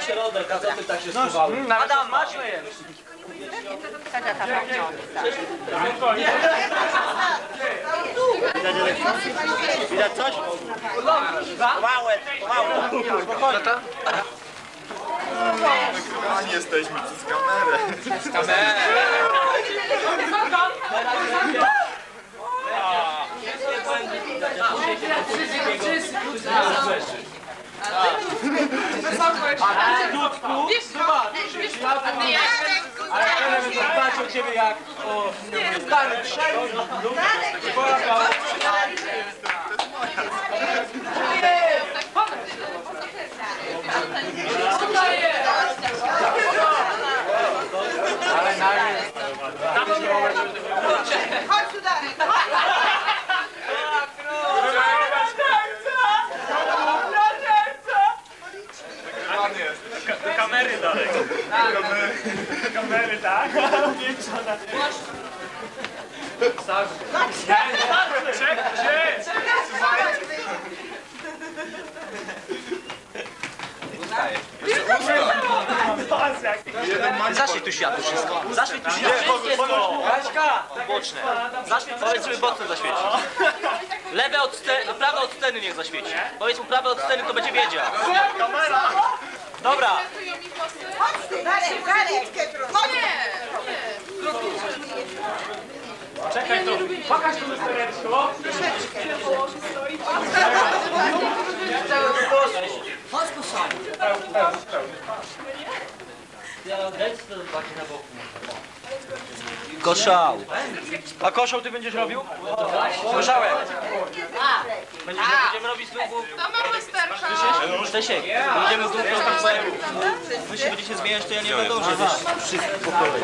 środek, a co ty tak się schowały? Adam, macie je! Widać coś? Małe, spokojnie. Wygrani jesteśmy przez kamerę. Przez kamerę. Ale teraz zobaczę u ciebie jak... O, stary, ale nagle... Chodź tu dalej! Do kamery dalej. Do kamery, tak? Umiększona. Zaświeć tu światło wszystko. Zaświeć tu światło. Boczne. Zaświeć, powiedz, żeby boczne zaświeci. Lewe od sceny, prawe od sceny niech zaświeci. Powiedz mu prawe od sceny, to będzie wiedział. Kamera! Dobra. Chodź tu, Darek, chodź! Czekaj tu, pokaż tu lustereczko. Chodź ku sali. Koszał. A koszał ty będziesz robił? Koszałek. Będziemy robić znów. To ma lusterko. Stesiek, będziemy znów rozmawiać. Wy się będziecie zmieniać, to ja nie będę dobrze. Wszystko po kolei.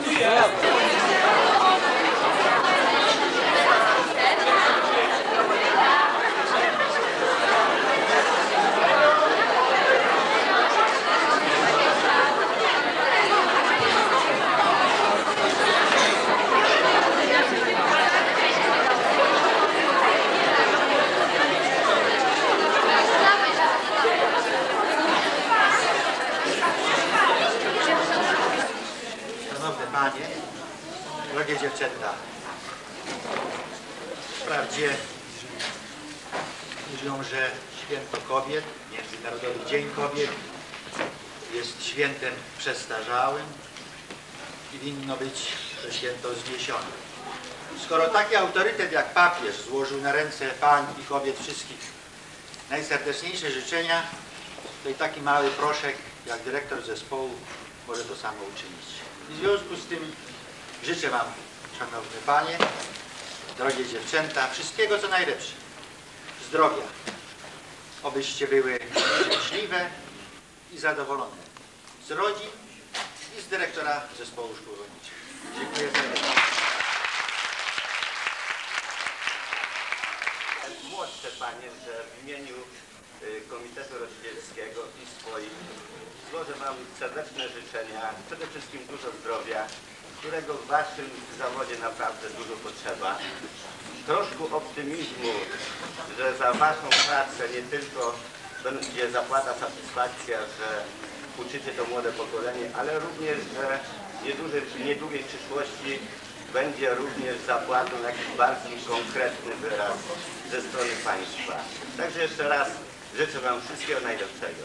Panie, drogie dziewczęta, wprawdzie mówią, że święto kobiet, Międzynarodowy Dzień Kobiet jest świętem przestarzałym i winno być to święto zniesione. Skoro taki autorytet jak papież złożył na ręce pań i kobiet wszystkich najserdeczniejsze życzenia, to i taki mały proszek jak dyrektor zespołu może to samo uczynić. I w związku z tym życzę Wam, szanowne panie, drogie dziewczęta, wszystkiego co najlepsze. Zdrowia. Obyście były szczęśliwe i zadowolone z rodzin i z dyrektora zespołu szkół rolniczych. Dziękuję serdecznie. Młodsze panie, że w imieniu Komitetu Rodzicielskiego i swoim złożę Wam serdeczne życzenia, przede wszystkim dużo zdrowia, którego w Waszym zawodzie naprawdę dużo potrzeba. Troszkę optymizmu, że za Waszą pracę nie tylko będzie zapłata, satysfakcja, że uczycie to młode pokolenie, ale również, że w niedługiej przyszłości będzie również zapłatą jakiś bardziej konkretny wyraz ze strony państwa. Także jeszcze raz życzę Wam wszystkiego najlepszego.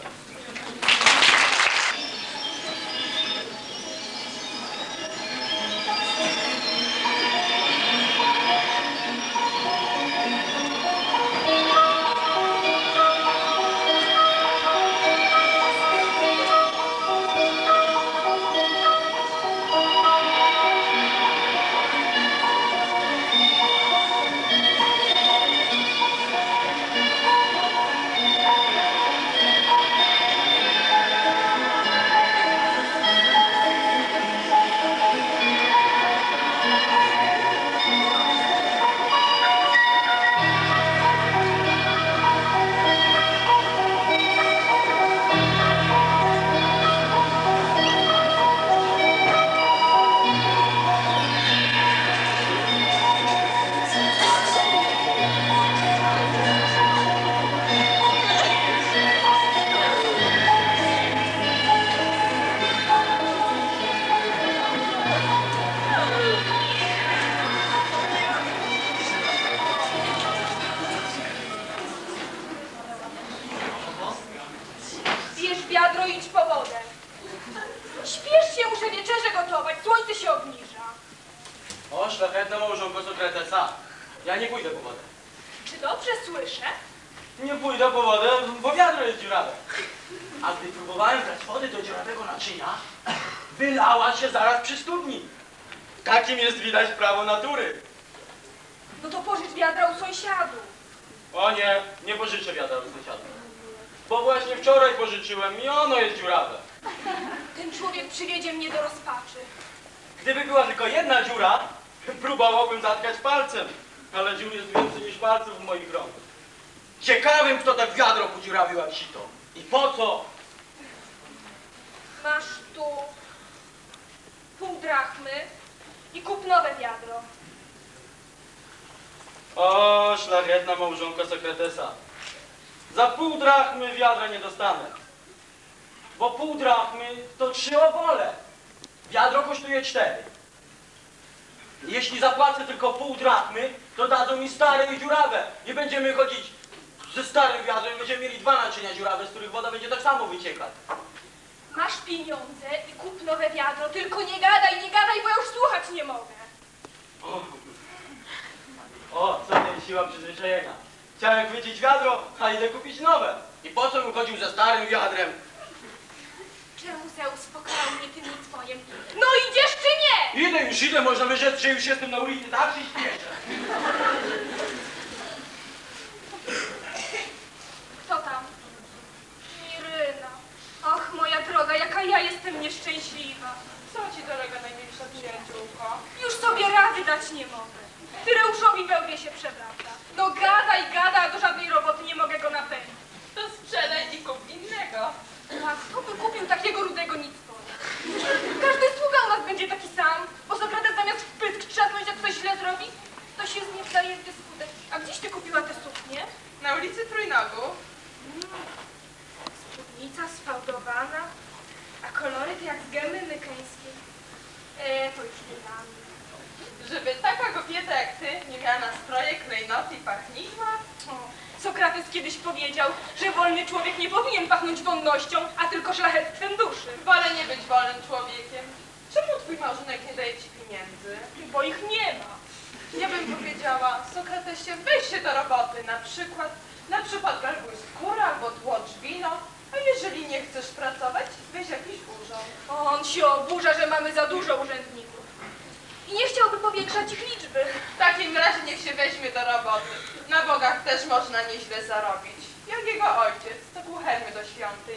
wiadro i idź po wodę. Śpiesz się, muszę wieczerze gotować, słońce się obniża. O, szlachetna małżonko Sokratesa. Ja nie pójdę po wodę. Czy dobrze słyszę? Nie pójdę po wodę, bo wiadro jest dziurawe. A gdy próbowałem brać wody do dziurawego naczynia, wylała się zaraz przy studni. Takim jest widać prawo natury. No to pożycz wiadra u sąsiadów. O nie, nie pożyczę wiadra u sąsiadów. Bo właśnie wczoraj pożyczyłem i ono jest dziurawe. Ten człowiek przywiedzie mnie do rozpaczy. Gdyby była tylko jedna dziura, próbowałbym zatkać palcem. Ale dziur jest więcej niż palców w moich rąk. Ciekawym, kto tak wiadro podziurawił jak sito. I po co? Masz tu pół drachmy i kup nowe wiadro. O, szlachetna małżonka Sokratesa. Za pół drachmy wiadra nie dostanę. Bo pół drachmy to 3 obole. Wiadro kosztuje 4. Jeśli zapłacę tylko pół drachmy, to dadzą mi stare i dziurawe. Nie będziemy chodzić ze starym wiadrem, będziemy mieli 2 naczynia dziurawe, z których woda będzie tak samo wyciekać. Masz pieniądze i kup nowe wiadro, tylko nie gadaj, bo ja już słuchać nie mogę. O, co to jest siła przyzwyczajenia. Chciałem chwycić wiadro, a idę kupić nowe. I po co bym chodził ze starym wiadrem? Czemu Zeus pokarał mnie tym nicmojem? No idziesz czy nie? Idę już, idę, można by rzec, że już jestem na ulicy, tak się śpieszę. Kto tam? Miryna. Ach, moja droga, jaka ja jestem nieszczęśliwa. Co ci dolega, najmilsza przyjaciółko? Już sobie rady dać nie mogę. Tyreuszowi we łbie się przewraca. No gada, a do żadnej roboty nie mogę go napędzić. To sprzedaj i kup innego. A kto by kupił takiego rudego nicpoja? Każdy sługa u nas będzie taki sam, bo Sokrates zamiast w pysk trzasnąć, jak ktoś źle zrobi, to się z nim wdaje w dysputek. A gdzieś ty kupiła te suknie? Na ulicy Trójnogu. Spódnica sfałdowana, a kolory to jak z gemy mykeńskiej. To już nie dla mnie. Żeby taka kobieta jak ty nie miała na stroje klejnoty i pachniła? O, Sokrates kiedyś powiedział, że wolny człowiek nie powinien pachnąć wonnością, a tylko szlachectwem duszy. Wolę nie być wolnym człowiekiem. Czemu twój małżonek nie daje ci pieniędzy? Bo ich nie ma. Ja bym powiedziała, Sokratesie, weź się do roboty, na przykład garbuj skórę albo tłocz wino, a jeżeli nie chcesz pracować, weź jakiś urząd. On się oburza, że mamy za dużo urzędników. I nie chciałby powiększać ich liczby. W takim razie niech się weźmie do roboty. Na bogach też można nieźle zarobić. Jak jego ojciec, to kuchenny do świątyń.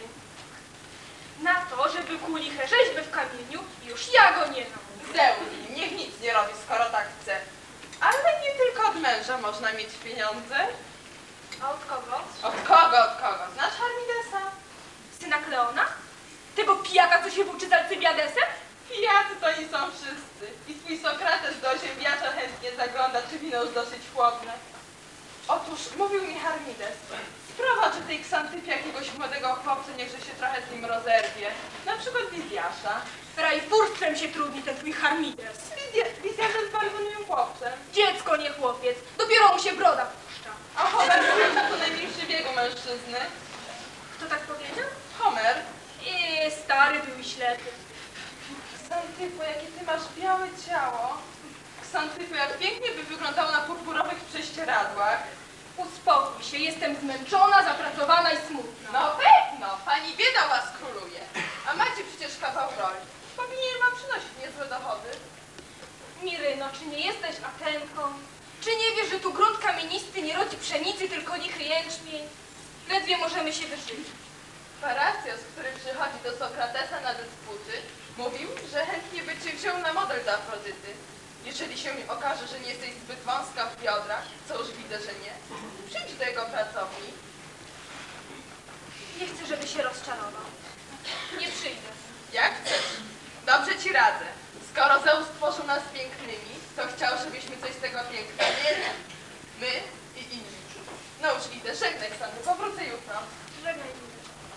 Na to, żeby kuł liche rzeźby w kamieniu, już ja go nie znam. Zeus, niech nic nie robi, skoro tak chce. Ale nie tylko od męża można mieć pieniądze. A od kogo? Od kogo, od kogo? Znasz Charmidesa? Syna Kleona? Tego pijaka, co się włóczy z Alcybiadesem? Pijacy to nie są wszyscy. I twój Sokrates do ziemniacza chętnie zagląda, czy wino już dosyć chłodne. Otóż mówił mi Charmides, sprowadź do tej Ksantypie jakiegoś młodego chłopca, niechże się trochę z nim rozerwie. Na przykład Wizjasza. Rajfurstwem się trudni ten twój Charmides. Wizjasz jest bardzo miłym chłopcem. Dziecko, nie chłopiec. Dopiero mu się broda puszcza. A Homer mówił, że to najmilszy wieku mężczyzny. Kto tak powiedział? Homer. Stary był i ślepy. Ksantypo, jakie ty masz białe ciało. Ksantypo, jak pięknie by wyglądało na purpurowych prześcieradłach. Uspokój się, jestem zmęczona, zapracowana i smutna. No pewno, pani bieda was króluje. A macie przecież kawał roli. Powinien wam przynosić niezłe dochody. Miryno, czy nie jesteś Atenką? Czy nie wiesz, że tu grunt kamienisty nie rodzi pszenicy, tylko lichy jęczmień? Ledwie możemy się wyżyć. Paracjos, który przychodzi do Sokratesa na dysputy, mówił, że chętnie by cię wziął na model do Afrodyty. Jeżeli się mi okaże, że nie jesteś zbyt wąska w biodrach, co już widzę, że nie, przyjdź do jego pracowni. Nie chcę, żeby się rozczarował. Nie przyjdę. Jak chcesz. Dobrze ci radzę. Skoro Zeus stworzył nas pięknymi, to chciał, żebyśmy coś z tego piękna mieli. My i inni. No już idę, żegnaj Ksanty, powrócę jutro. Żegnaj mnie.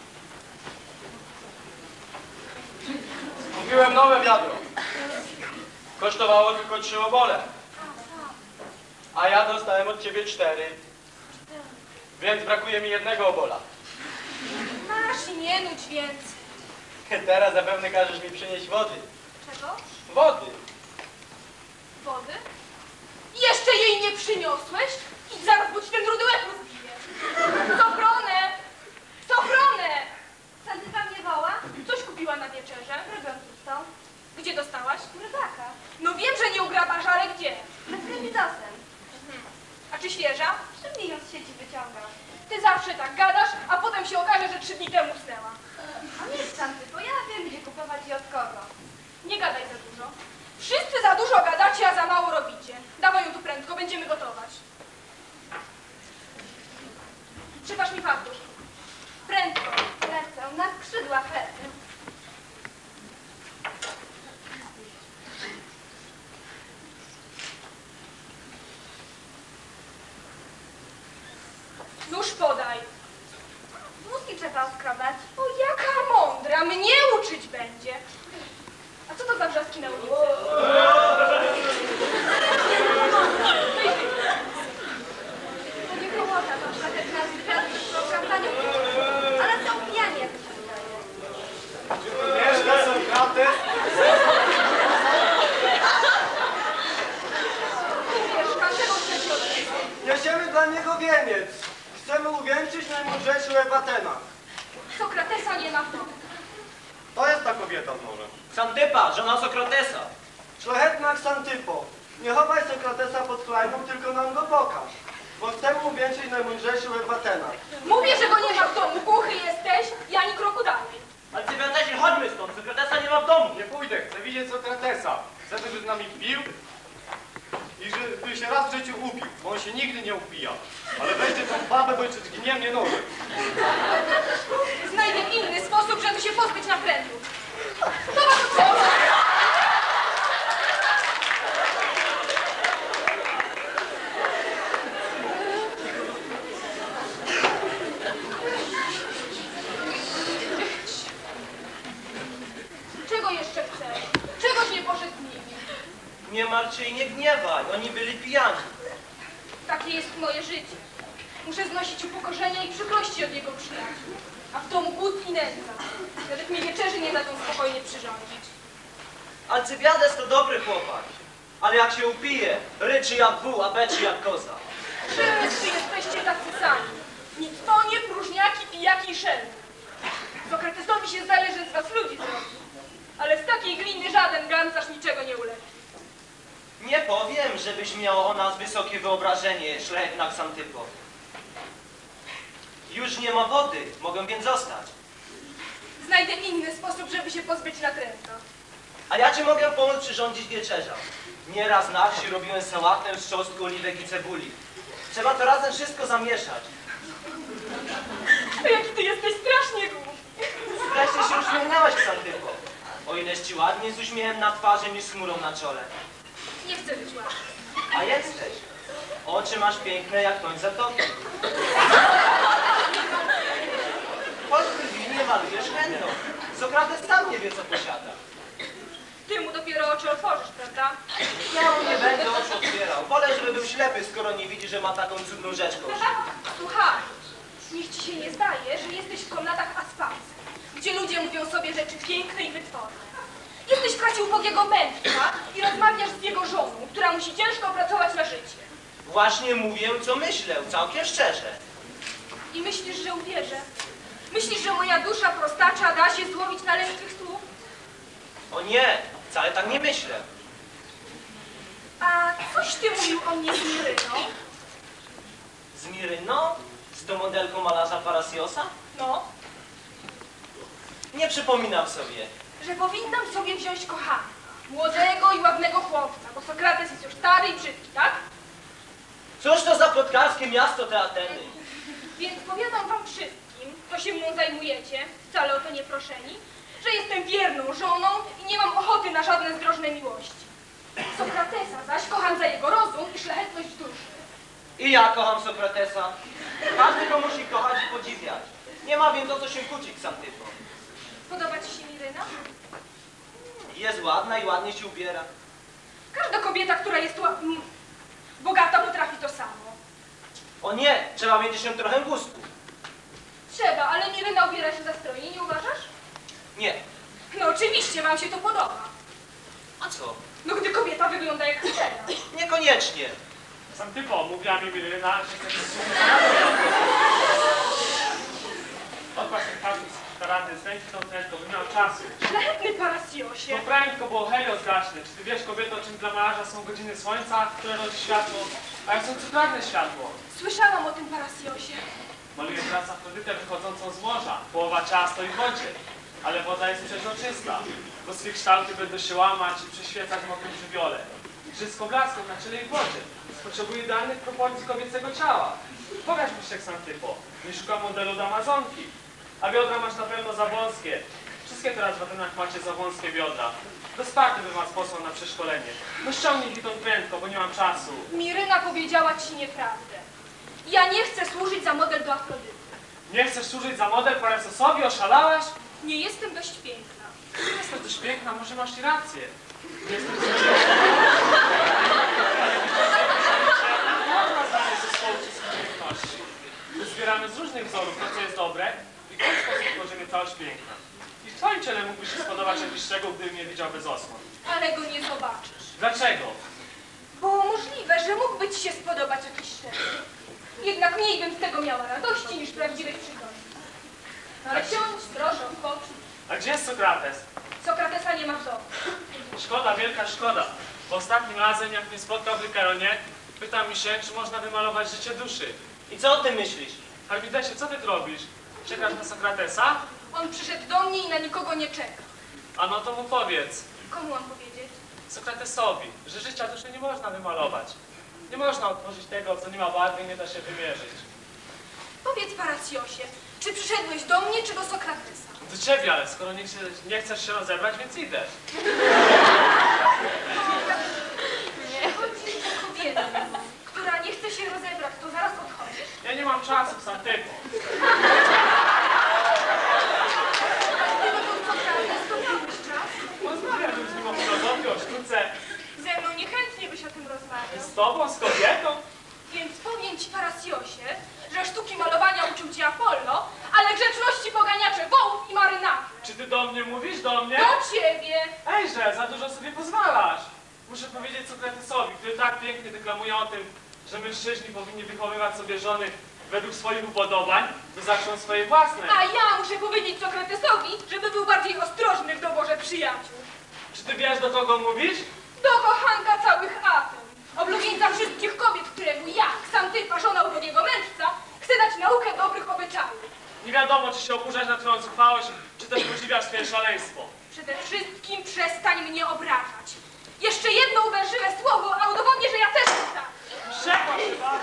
Kupiłem nowe wiadro. Kosztowało tylko 3 obole. A ja dostałem od ciebie 4. Więc brakuje mi 1 obola. masz i nie nudź więcej. Teraz zapewne każesz mi przynieść wody. Czego? Wody. Wody? Jeszcze jej nie przyniosłeś? Idź zaraz, bo ci ten rudy łeb rozbije. Sofronę! Sofronę! Sandyka mnie woła? Coś kupiła na wieczerze? Rybę tłustą. Gdzie dostałaś? Rybaka. No wiem, że nie u grabarza, ale gdzie? Bez kremidosem. A czy świeża? 3 dni ją z sieci wyciągam. Ty zawsze tak gadasz, a potem się okaże, że 3 dni temu usnęła. A nie Santy, bo ja wiem, gdzie kupować i od kogo. Nie gadaj za dużo. Wszyscy za dużo gadacie, a za mało robicie. Dawaj ją tu prędko, będziemy gotować. Przypasz mi fartusz. Prędko. Lecę na skrzydłach lecę. Nóż podaj. Wózki trzeba oskrobać. O, jaka mądra, mnie uczyć będzie. A co to za wrzaski na ulicy? To nie hołota, to szlachetna zwiadów w kampaniu. Ale są pijani, jak się wydaje. Wiesz, to są kraty? Mieszka, czego chcecie od niego? Niesiemy dla niego wieniec. Chcemy uwieńczyć najmądrzejszy łeb Atena. Sokratesa nie ma w domu. To jest ta kobieta może. Xantypa, żona Sokratesa. Szlachetna Ksantypo, nie chowaj Sokratesa pod klejną, tylko nam go pokaż. Bo chcemy uwieńczyć najmądrzejszy łeb Atena. Mówię, że go nie ma w domu. Głuchy jesteś i ani kroku dalej. Alcybiadesie, chodźmy stąd, Sokratesa nie ma w domu. Nie pójdę, chcę widzieć Sokratesa. Chcę, żeby z nami pił i żeby się raz w życiu upił, bo on się nigdy nie upija. Ale weźcie tą babę, bo jeszcze zginie mnie nożem. Znajdę inny sposób, żeby się pozbyć naprędu. To was potrzeba. Czego jeszcze chcesz? Czegoś nie poszedł z nimi. Nie martw się i nie gniewaj, oni byli pijani. Takie jest moje życie. Muszę znosić upokorzenia i przykrości od jego przyjaciół. A w domu głód i nędza. Nawet mi wieczerzy nie dadzą spokojnie przyrządzić. Alcybiades to dobry chłopak, ale jak się upije, ryczy jak wół, a beczy jak koza. Wszyscy jesteście tacy sami. Nitwonie, próżniaki, pijaki i szelmy. Sokratesowi się zdaje, że z was ludzi zrobi. Ale z takiej gliny żaden garncarz niczego nie ulepi. Nie powiem, żebyś miał o nas wysokie wyobrażenie, szlachetna Ksantypo. Już nie ma wody, mogę więc zostać. Znajdę inny sposób, żeby się pozbyć natręta. A ja ci mogę pomóc przyrządzić wieczerza. Nieraz na wsi robiłem sałatę z czosnku, oliwek i cebuli. Trzeba to razem wszystko zamieszać. A jaki ty jesteś strasznie głupi. Wreszcie się uśmiechnęłaś, Ksantypo. O ileś ci ładniej z uśmiechem na twarzy niż z chmurą na czole. Nie chcę być ładny. A jesteś. Oczy masz piękne jak koń zatoki. Pod krwi nie malujesz chętną. Sokrates sam nie wie, co posiada. Ty mu dopiero oczy otworzysz, prawda? Ja mu nie będę oczu otwierał. Wolę, żeby był ślepy, skoro nie widzi, że ma taką cudną rzecz koło siebie. Słuchaj, niech ci się nie zdaje, że jesteś w komnatach Aspacy, gdzie ludzie mówią sobie rzeczy piękne i wytworne. Jesteś w klasie ubogiego mędrca i rozmawiasz z jego żoną, która musi ciężko pracować na życie. Właśnie mówię, co myślę, całkiem szczerze. I myślisz, że uwierzę? Myślisz, że moja dusza prostacza da się złowić na lękich słów? O nie, wcale tak nie myślę. A coś ty mówił o mnie z Miryną? Z Miryną? Z tą modelką malarza Parasiosa? No, Nie przypominam sobie. że powinnam sobie wziąć kochanka, młodego i ładnego chłopca, bo Sokrates jest już stary i brzydki, tak? Cóż to za plotkarskie miasto te Ateny? Więc powiadam wam wszystkim, co się mną zajmujecie, wcale o to nie proszeni, że jestem wierną żoną i nie mam ochoty na żadne zdrożne miłości. Sokratesa zaś kocham za jego rozum i szlachetność duszy. I ja kocham Sokratesa. Każdy go musi kochać i podziwiać. Nie ma więc o co się kłócić, Ksantypo. Podoba ci się Miryna? Jest ładna i ładnie się ubiera. Każda kobieta, która jest bogata, potrafi to samo. O nie, trzeba mieć jeszcze trochę gustu. Trzeba, ale Miryna ubiera się za strogo. Oczywiście wam się to podoba. A co? No gdy kobieta wygląda jak Helena. Niekoniecznie. Xantypo, mówiła mi Miryna, że chcesz odpaść ten kazus karany, zdejmij tą prędko, by miał czasu. Szlachetny Parasiosie. No prędko, bo helios gaśnie. Czy ty wiesz, kobieto, czym dla malarza są godziny słońca, które rodzi światło, a jak są cukrawne światło? Słyszałam o tym Parasiosie. Maluję teraz Afrodytę wychodzącą z morza. Połowa ciała stoi w wodzie, ale woda jest przezroczysta, bo swe kształty będą się łamać i przeświecać w mokrym żywiole. Wszystko blaskiem na czele i w wodzie. Potrzebuje idealnych proporcji kobiecego ciała. Pokaż mi się, Xantypo. Nie szukam modelu do Amazonki. A biodra masz na pewno za wąskie. Wszystkie teraz w Atenach macie za wąskie biodra. Do Sparty bym was posłał na przeszkolenie. No ściągnij Hiton prędko, bo nie mam czasu. Miryna powiedziała ci nieprawdę. Ja nie chcę służyć za model do Afrodyty. Nie chcesz służyć za model Parasosowi? Oszalałaś? Nie jestem dość piękna. Nie jestem dość piękna, może masz i rację. Nie jestem dość Można znaleźć zespołu wszystkich piękności. Zbieramy z różnych wzorów to, co jest dobre i w ten sposób tworzymy całość piękna. I w twoim ciele mógłby się spodobać jakiś szczegół, gdybym nie widział bez osłon. Ale go nie zobaczysz. Dlaczego? Bo możliwe, że mógłby ci się spodobać jakiś szczegół. Jednak mniej bym z tego miała radości niż prawdziwej przygody. Ale siądź, proszę, odpocznij. A gdzie jest Sokrates? Sokratesa nie ma w domu. Szkoda, wielka szkoda. Bo ostatnim razem, jak mnie spotkał w Lykaronie, pytał mi się, czy można wymalować życie duszy. I co o tym myślisz? Harmidesie, co ty tu robisz? Czekasz na Sokratesa? On przyszedł do mnie i na nikogo nie czeka. A no to mu powiedz, Komu mam powiedzieć? Sokratesowi, że życia duszy nie można wymalować. Nie można otworzyć tego, co nie ma barwy i nie da się wymierzyć. Powiedz Parasiosie, czy przyszedłeś do mnie, czy do Sokratesa? Do ciebie, ale skoro nie chcesz się rozebrać, więc idę. Nie chodzi o kobietę, która nie chce się rozebrać, to zaraz odchodzi. Ja nie mam czasu, Xantypo. Gdyby był Sokrates, to miałbyś czas. Rozmawiam już z nim o filozofii, o sztuce. Ze mną niechętnie byś o tym rozmawiał. Z tobą, z kobietą. Więc powiem ci, Parasiosie, że sztuki malowania uczył ci Apollo, ale grzeczności poganiacze wołów i marynarzy. Czy ty do mnie mówisz? Do mnie? Do ciebie! Ejże, za dużo sobie pozwalasz. Muszę powiedzieć Sokratesowi, który tak pięknie deklamuje o tym, że mężczyźni powinni wychowywać sobie żony według swoich upodobań, by zaczął swoje własne. A ja muszę powiedzieć Sokratesowi, żeby był bardziej ostrożny w doborze przyjaciół. Czy ty wiesz, do kogo mówisz? Do kochanka całych Aten. Oblubieńca wszystkich kobiet, któremu ja, Xantypa, żona ubogiego mędrca, chcę dać naukę dobrych obyczajów. Nie wiadomo, czy się oburzasz na twoją zuchwałość, czy też podziwiasz twoje szaleństwo. Przede wszystkim przestań mnie obrażać. Jeszcze jedno uwężyłe słowo, a udowodnię, że ja też tak. Przekłam się bardzo.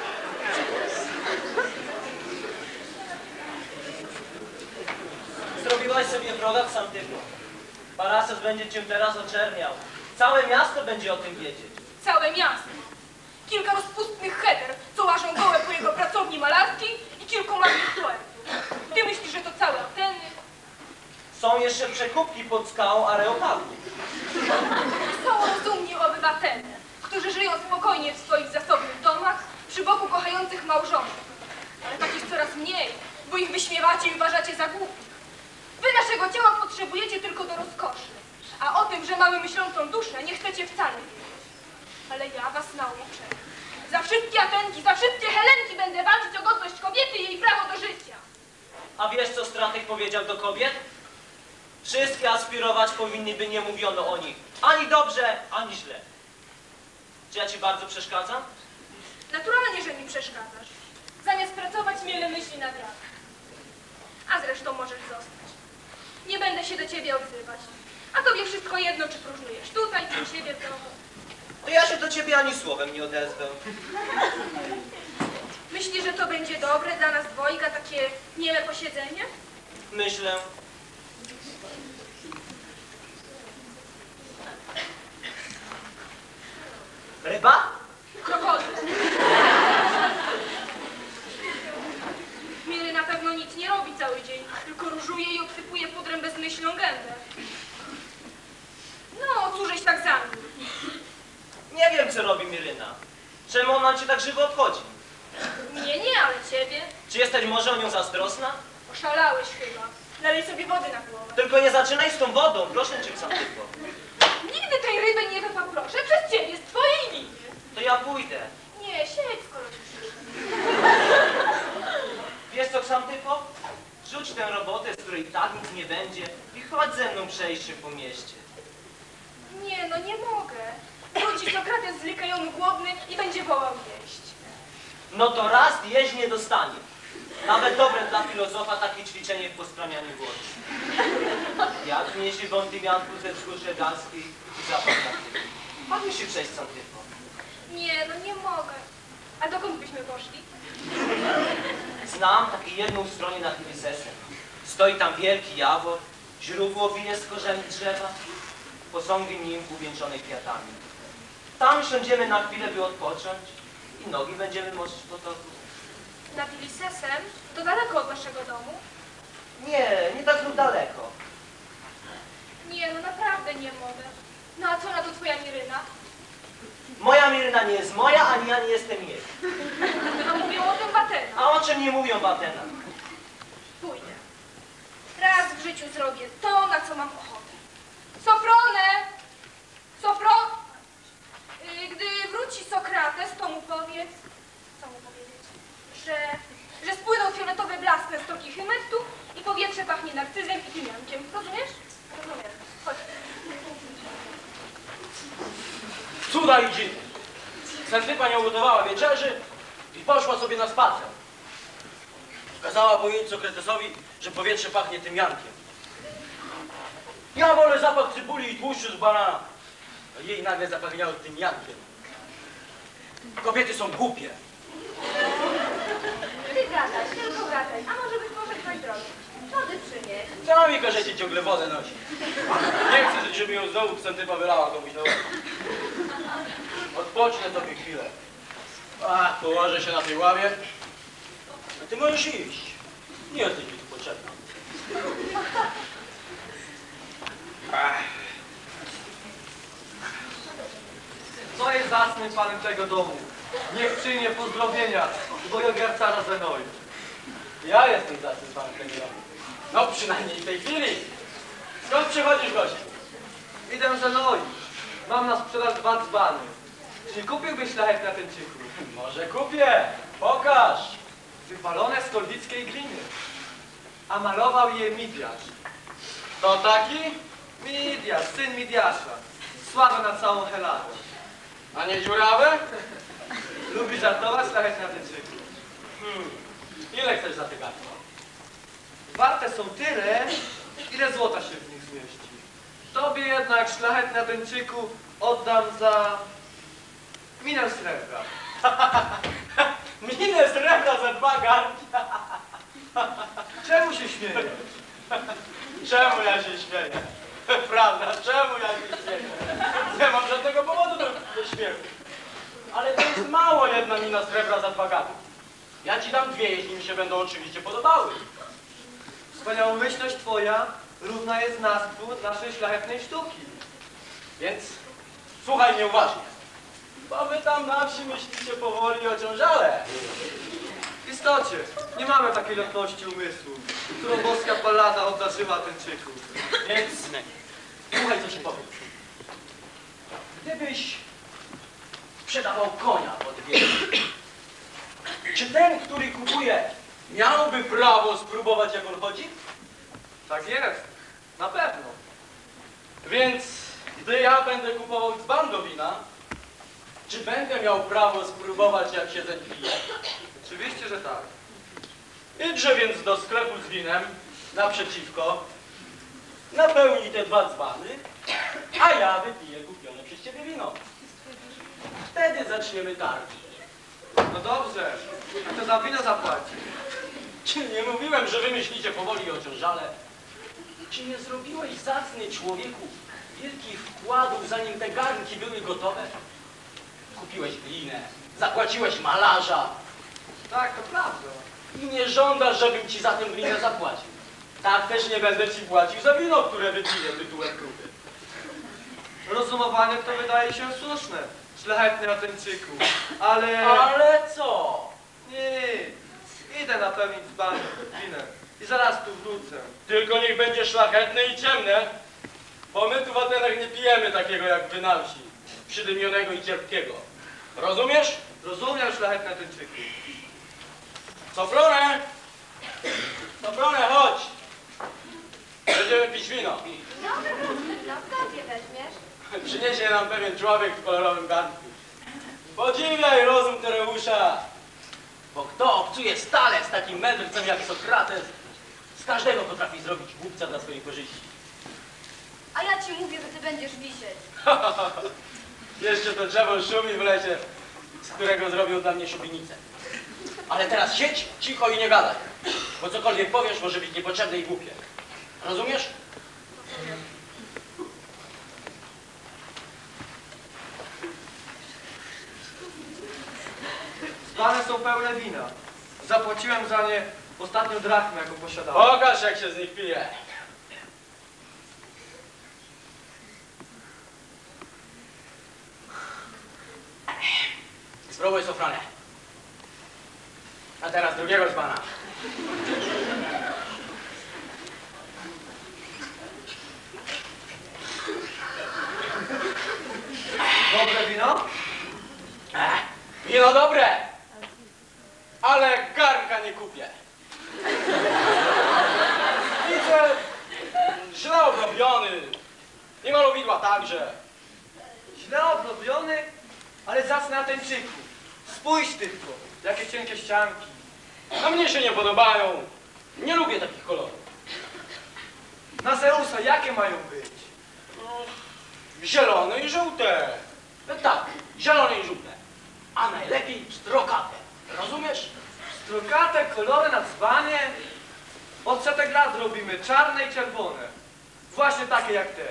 Zrobiłaś sobie wroga, Xantypo. Parasos będzie cię teraz oczerniał. Całe miasto będzie o tym wiedzieć. Całe miasto. Kilka rozpustnych heder, co łażą gołe po jego pracowni malarskiej i kilku marnych poetów. Ty myślisz, że to całe Ateny? Są jeszcze przekupki pod skałą Areopagu. Są rozumni obywatele, którzy żyją spokojnie w swoich zasobnych domach, przy boku kochających małżonków. Ale takich coraz mniej, bo ich wyśmiewacie i uważacie za głupich. Wy naszego ciała potrzebujecie tylko do rozkoszy, a o tym, że mamy myślącą duszę, nie chcecie wcale wiedzieć. Ale ja was nauczę. Za wszystkie Atenki, za wszystkie Helenki będę walczyć o godność kobiety i jej prawo do życia. A wiesz, co Stratek powiedział do kobiet? Wszystkie aspirować powinny, by nie mówiono o nich. Ani dobrze, ani źle. Czy ja ci bardzo przeszkadzam? Naturalnie, że mi przeszkadzasz. Zamiast pracować, miele myśli nad ranem. A zresztą możesz zostać. Nie będę się do ciebie odzywać. A tobie wszystko jedno, czy próżnujesz tutaj, czy u siebie w domu. To ja się do ciebie ani słowem nie odezwę. Myślisz, że to będzie dobre dla nas dwojga, takie miłe posiedzenie? Myślę. Ryba? Krokodyl. Miry na pewno nic nie robi cały dzień, tylko różuje i obsypuje pudrem bezmyślną gębę. No, cóżeś tak za mną. Nie wiem, co robi Miryna. Czemu ona cię tak żywo obchodzi? Mnie nie, ale ciebie. Czy jesteś może o nią zazdrosna? Oszalałeś chyba. Nalej sobie wody na głowę. Tylko nie zaczynaj z tą wodą, proszę cię, Xantypo. Nigdy tej ryby nie wypoproszę przez ciebie, z twojej winy. To ja pójdę. Nie, siedź, skoro ci przyszedł. Wiesz co, Xantypo? Rzuć tę robotę, z której tak nic nie będzie i chodź ze mną przejść się po mieście. Nie, no nie mogę. Wróci Sokrates zlekajony, głodny i będzie wołał jeść. No to raz jeść nie dostanie. Nawet dobre dla filozofa takie ćwiczenie w poskramianiu głodu. Jak niesie wątymianku ze wzgórze dalskiej i zapach na tym. Chodźmy się przejść, Xantypo. Nie, no nie mogę. A dokąd byśmy poszli? Znam takie jedną stronę nad Tylisesem. Stoi tam wielki jawor, źródło bije z korzeni drzewa, posągi nimf uwieńczone kwiatami. Tam siądziemy na chwilę, by odpocząć i nogi będziemy moczyć w potoku. Nad Tylisesem? To daleko od naszego domu? Nie tak znów daleko. Nie, no naprawdę nie mogę. No a co na to twoja Miryna? Moja Miryna nie jest moja, ani ja nie jestem jej. A mówią o tym w Atenach. A o czym nie mówią w Atenach? Pójdę. Raz w życiu zrobię to, na co mam ochotę. Sofronę! Gdy wróci Sokrates, to mu powiedz... Co mu powiedzieć? Że spłynął fioletowy blask ze stoki Hymettu i powietrze pachnie narcyzem i tymiankiem. Rozumiesz? Rozumiem. Chodź. Cuda i dziwy. Xantypa nie ugotowała wieczerzy i poszła sobie na spacer. Kazała powiedzieć Sokratesowi, że powietrze pachnie tymiankiem. Ja wolę zapach cebuli i tłuszczu z banana. A jej nagle zapachniało tymiankiem. Kobiety są głupie. Ty gadaj, tylko gadaj. A może być może ktoś drogi. Wody przynieś. Co mi każecie ciągle wodę nosi? Nie chcę, żeby ją znowu Xantypa wylała komuś na łeb. Odpocznę sobie chwilę. Położę się na tej ławie. A ty możesz iść. Nie jesteś mi tu potrzebna. Co jest zacnym panem tego domu? Niech przyjmie pozdrowienia bojogarcarza Zenoi. Ja jestem zacny panem tego domu. No przynajmniej w tej chwili. Skąd przychodzisz, gościu? Idę Zenoi. Mam na sprzedaż 2 dzbany. Czy kupiłbyś szlachetne Ateńczyku? Może kupię. Pokaż. Wypalone z korwickiej gliny. A malował je Midiasz. To taki? Midiasz, syn Midiasza. Sławy na całą Heladę. A nie dziurawe? Lubi żartować szlachetne Ateńczyku. Ile chcesz za te garnki? Warte są tyle, ile złota się w nich zmieści. Tobie jednak, szlachetny Ateńczyku, oddam za minę srebra. Minę srebra za 2 garnki. Czemu się śmiejesz? Czemu ja się śmieję? Prawda, czemu ja się śmieję? Nie mam żadnego powodu do śmiechu. Ale to jest mało 1 mina srebra za 2 garnki. Ja ci dam 2, jeśli mi się będą oczywiście podobały. Wspaniałomyślność twoja równa jest nazwu naszej szlachetnej sztuki. Więc słuchaj mnie uważnie. Bo wy tam na wsi myślicie powoli o ciążale. W istocie, nie mamy takiej lotności umysłu, którą boska ballada obdarzyła Ateńczyków. Więc słuchaj, co ci powiem. Gdybyś sprzedawał konia pod wieżą, czy ten, który kupuje, miałby prawo spróbować, jak on chodzi? Tak jest, na pewno. Więc gdy ja będę kupował dzban do wina, czy będę miał prawo spróbować, jak się ten pije? Oczywiście, że tak. Idźże więc do sklepu z winem, naprzeciwko, napełnij te 2 dzbany, a ja wypiję kupione przez ciebie wino. Wtedy zaczniemy targi. No dobrze, a to za wino zapłaci. Czy nie mówiłem, że wy myślicie powoli o ciążale? Czy nie zrobiłeś, zacny człowieku, wielkich wkładów, zanim te garnki były gotowe? Kupiłeś glinę, zapłaciłeś malarza Tak, to prawda. i nie żądasz, żebym ci za tę glinę zapłacił. Tak też nie będę ci płacił za wino, które wypiję tytułem próby. Rozumowanie to wydaje się słuszne, szlachetny Ateńczyku, ale... Ale co? Nie, idę napełnić dzban winem. i zaraz tu wrócę. Tylko niech będzie szlachetne i ciemne, bo my tu w Atenach nie pijemy takiego jak wy na wsi, przydymionego i cierpkiego. Rozumiesz? Rozumiem, szlachetne Ateńczyku. Sofronę! Sofronę, chodź! Będziemy pić wino. Dobra, no skąd je weźmiesz? Przyniesie nam pewien człowiek w kolorowym garnku. Podziwiaj rozum Tereusza, bo kto obcuje stale z takim mędrcem jak Sokrates, z każdego potrafi zrobić głupca dla swojej korzyści. A ja ci mówię, że ty będziesz wisieć. Jeszcze to drzewo szumi w lesie, z którego zrobią dla mnie szubienicę. Ale teraz siedź cicho i nie gadaj, bo cokolwiek powiesz może być niepotrzebne i głupie. Rozumiesz? Dzbany są pełne wina. Zapłaciłem za nie ostatnią drachmę, jaką posiadałem. Pokaż, jak się z nich pije. Spróbuj sofranę. A teraz drugiego dzbana. Dobre wino? Wino dobre, ale garnka nie kupię. Widzę, źle obrobiony i malowidła także. Źle obrobiony, ale zacny Ateńczyku. Spójrz tylko, jakie cienkie ścianki. A mnie się nie podobają. Nie lubię takich kolorów. Na Zeusa jakie mają być? Zielone i żółte. Tak, zielone i żółte. A najlepiej pstrokate. Rozumiesz? Strokate kolory na dzbanie? Od setek lat robimy czarne i czerwone. Właśnie takie jak te.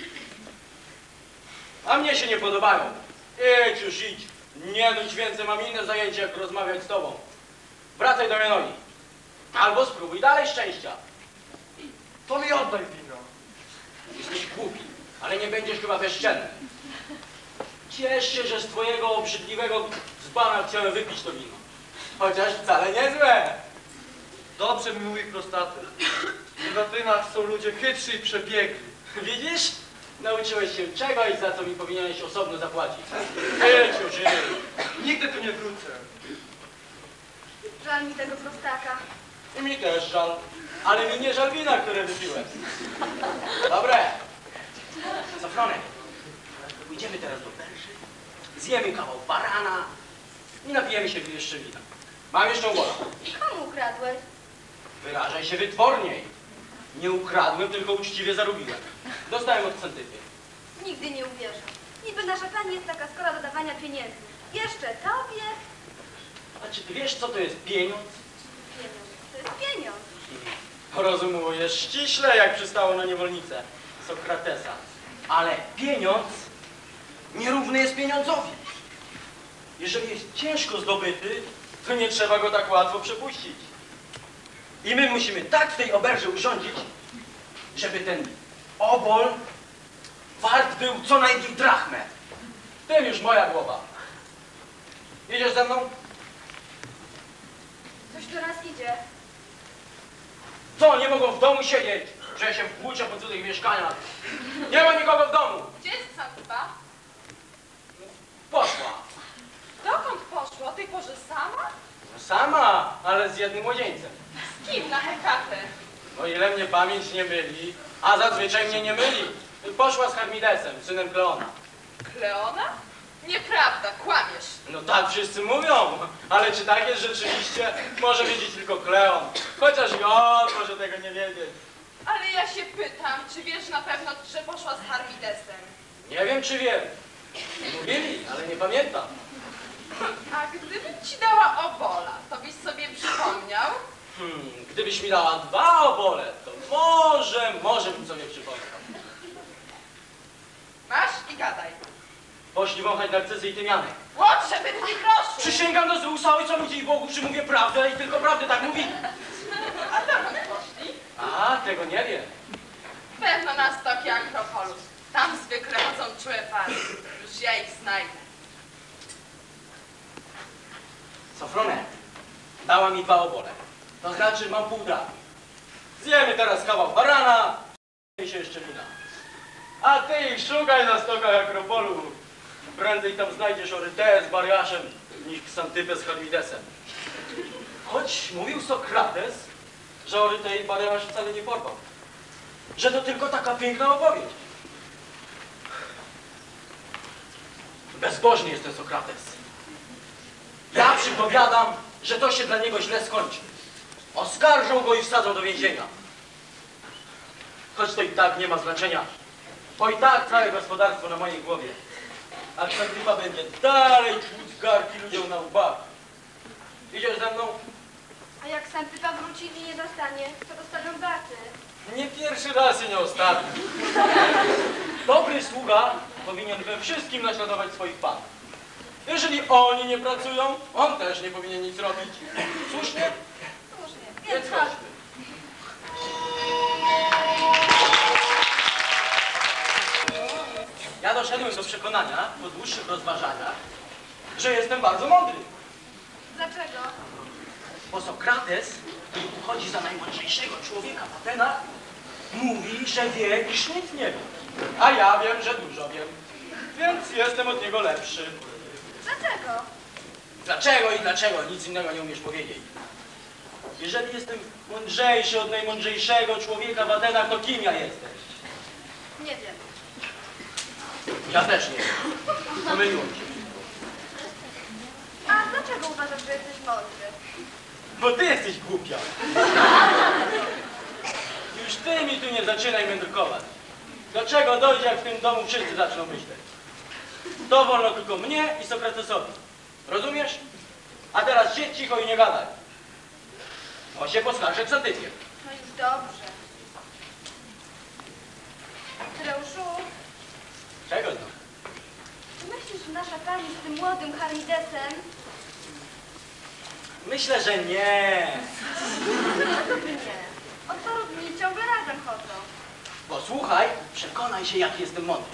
A mnie się nie podobają. Idź już, idź. Nie nudź więcej, mam inne zajęcie, jak rozmawiać z tobą. Wracaj do Janoli. Albo spróbuj dalej szczęścia. To mi oddaj wino. Jesteś głupi, ale nie będziesz chyba bezczelny. Ciesz się, że z twojego obrzydliwego dzbana chciałem wypić to wino. Chociaż wcale niezłe. Dobrze mi mówi prostaty. W Atenach są ludzie chytrzy i przebiegli. Widzisz? Nauczyłeś się czegoś, za co mi powinieneś osobno zapłacić. Idź już, idź. Nigdy tu nie wrócę. Żal mi tego prostaka. I mi też żal. Ale mi nie żal wina, które wypiłem. Dobre. Sofronek, pójdziemy teraz do węży, zjemy kawał barana i napijemy się jeszcze wina. Mam jeszcze wola. Komu ukradłeś? Wyrażaj się wytworniej. Nie ukradłem, tylko uczciwie zarobiłem. Dostałem od centypy. Nigdy nie uwierzę. Niby nasza pani jest taka skora do dawania pieniędzy. Jeszcze tobie A czy ty wiesz, co to jest pieniądz? pieniądz. To jest pieniądz. Rozumujesz ściśle, jak przystało na niewolnicę Sokratesa. Ale pieniądz nierówny jest pieniądzowi. Jeżeli jest ciężko zdobyty, to nie trzeba go tak łatwo przepuścić. I my musimy tak w tej oberży urządzić, żeby ten obol wart był co najmniej drachmę. W tym już moja głowa. Idziesz ze mną? Ktoś do nas idzie. Co, nie mogą w domu siedzieć, że się włóczę po cudzych mieszkaniach? Nie ma nikogo w domu. Gdzie jest Santupa? Poszła. Dokąd poszła? O tej porze sama? Sama, ale z jednym młodzieńcem. Z kim na Hekatę? O ile mnie pamięć nie myli, a zazwyczaj mnie nie myli, poszła z Charmidesem, synem Kleona. Kleona? Nieprawda, kłamiesz. No tak wszyscy mówią, ale czy tak jest rzeczywiście? Może wiedzieć tylko Kleon, chociaż i on może tego nie wiedzieć. Ale ja się pytam, czy wiesz na pewno, że poszła z Charmidesem? Nie wiem, czy wiem. Mówili, ale nie pamiętam. A gdybym ci dała obola, to byś sobie przypomniał? Gdybyś mi dała 2 obole, to może bym sobie przypomniał. Masz i gadaj. Poszli wąchać narcyzy i tymianek. Łódź, żeby nie prosił! Przysięgam do Zeusa, Ojca Ludzi i Bogu, że mówię prawdę i tylko prawdę, tak mówi. A dokąd poszli? A, tego nie wiem. Pewno na stoki Akropolus. Tam zwykle chodzą czułe pary. Już ja ich znajdę. Sofronę dała mi 2 obole. To znaczy mam pół drachmy. Zjemy teraz kawał barana i się jeszcze wina. A ty ich szukaj na stokach Akropolu. Prędzej tam znajdziesz Oryteę z Bariaszem niż Ksantypę z Charmidesem. Choć mówił Sokrates, że Orytei Bariasz wcale nie porwał. Że to tylko taka piękna opowieść. Bezbożny jest ten Sokrates. Ja przypowiadam, że to się dla niego źle skończy. Oskarżą go i wsadzą do więzienia. Choć to i tak nie ma znaczenia, bo i tak całe gospodarstwo na mojej głowie. A Ksantypa będzie dalej tłuc garki ludziom na łbach. Idziesz ze mną? A jak Santypa wróci i nie dostanie, to dostaną baty. Nie pierwszy raz i nie ostatni. Dobry sługa powinien we wszystkim naśladować swoich panów. Jeżeli oni nie pracują, on też nie powinien nic robić. Słusznie? Słusznie, Więc więc chodź. chodźmy. Ja doszedłem do przekonania, po dłuższych rozważaniach, że jestem bardzo mądry. Dlaczego? Bo Sokrates, który uchodzi za najmądrzejszego człowieka w Atenach, mówi, że wie, iż nic nie wie. A ja wiem, że dużo wiem. Więc jestem od niego lepszy. Dlaczego? Dlaczego i dlaczego? Nic innego nie umiesz powiedzieć. Jeżeli jestem mądrzejszy od najmądrzejszego człowieka w Atenach, to kim ja jestem? Nie wiem. Ja też nie wiem. Pomyliłem się. A dlaczego uważasz, że jesteś mądry? Bo ty jesteś głupia. Już ty mi tu nie zaczynaj mędrkować. Do czego dojdzie, jak w tym domu wszyscy zaczną myśleć? To wolno tylko mnie i Sokratesowi. Rozumiesz? A teraz siedź cicho i nie gadaj. O się poskarżę Ksantypie. No już dobrze. Tyreuszu, Czego znam? czy myślisz, że nasza pani z tym młodym Charmidesem? Myślę, że nie. Nie. Od paru dni ciągle razem chodzą. Bo słuchaj, przekonaj się, jaki jestem mądry.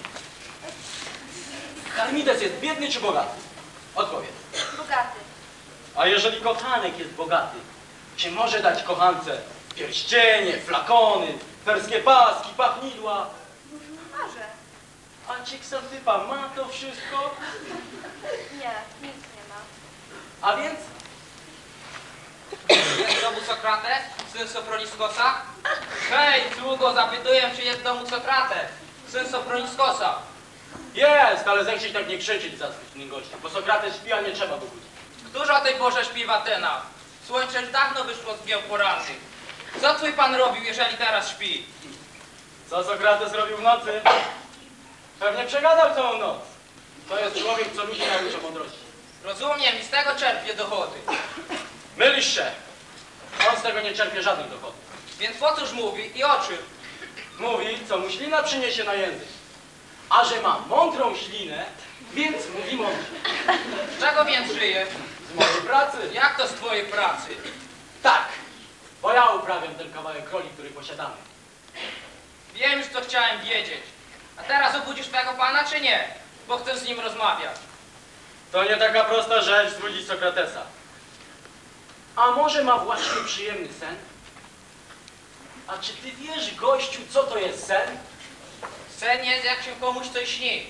Charmides jest biedny czy bogaty? Odpowiedz. Bogaty. A jeżeli kochanek jest bogaty, czy może dać kochance pierścienie, flakony, perskie paski, pachnidła? Może. A czy Ksantypa ma to wszystko? Nie, nic nie ma. A więc? Jest w domu Sokrates, syn Soproniskosa? Hej, sługo, zapytuję, czy jest w domu Sokrates, syn Soproniskosa? Jest, ale zechcieć tak nie krzyczeć za swym gościem, bo Sokrates śpi, a nie trzeba go budzić. Któż o tej porze śpi w Atenach? Słońce już dawno wyszło z gieł porannych. Co twój pan robił, jeżeli teraz śpi? Co Sokrates robił w nocy? Pewnie przegadał całą noc. To jest człowiek, co ludzi nauczy mądrości. Rozumiem i z tego czerpie dochody. Mylisz się. On z tego nie czerpie żadnych dochodów. Więc po cóż mówi i o czym? Mówi, co mu ślina przyniesie na język. A że ma mądrą ślinę, więc mówi mądrze. Z czego więc żyje? Z mojej pracy. Jak to z twojej pracy? Tak, bo ja uprawiam ten kawałek roli, który posiadamy. Wiem już, co chciałem wiedzieć. A teraz obudzisz twojego pana, czy nie? Bo chcę z nim rozmawiać. To nie taka prosta rzecz zbudzić Sokratesa. A może ma właśnie przyjemny sen? A czy ty wiesz, gościu, co to jest sen? Sen jest, jak się komuś coś śni.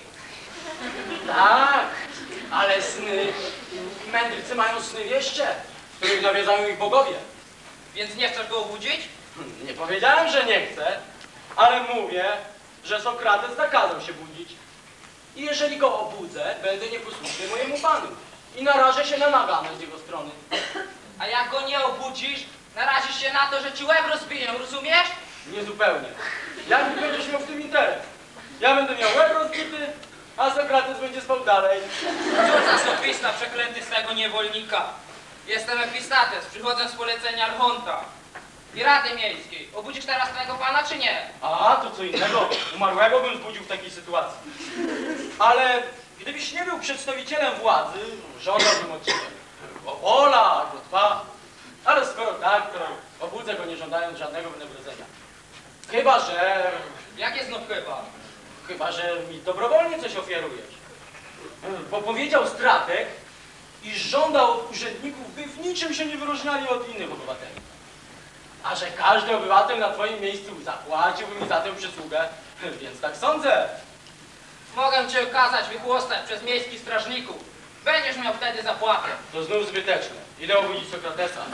Tak, ale sny... Mędrcy mają sny wieszcze, w których nawiedzają ich bogowie. Więc nie chcesz go obudzić? Nie powiedziałem, że nie chcę, ale mówię, że Sokrates nakazał się budzić. I jeżeli go obudzę, będę nieposłuszny mojemu panu. I narażę się na naganę z jego strony. A jak go nie obudzisz, narazisz się na to, że ci łeb rozbiję, rozumiesz? Niezupełnie. Jaki będziesz miał w tym interes? Ja będę miał łeb rozbity, a Sokrates będzie spał dalej. Cóż za sofista przeklęty swego niewolnika. Jestem Epistates, przychodzę z polecenia Archonta i Rady Miejskiej. Obudzisz teraz twojego pana, czy nie? A, to co innego. Umarłego bym zbudził w takiej sytuacji. Ale gdybyś nie był przedstawicielem władzy, żądałbym od ciebie pola, dwa. Ale skoro tak, to obudzę go nie żądając żadnego wynagrodzenia. Chyba, że... Jakie znów chyba? Chyba, że mi dobrowolnie coś ofiarujesz. Bo powiedział strateg, iż żądał od urzędników, by w niczym się nie wyróżniali od innych obywateli. A że każdy obywatel na twoim miejscu zapłaciłby mi za tę przysługę, więc tak sądzę. Mogę cię kazać wychłostać przez miejskich strażników. Będziesz miał wtedy zapłatę. To znów zbyteczne. Idę obudzić Sokratesa.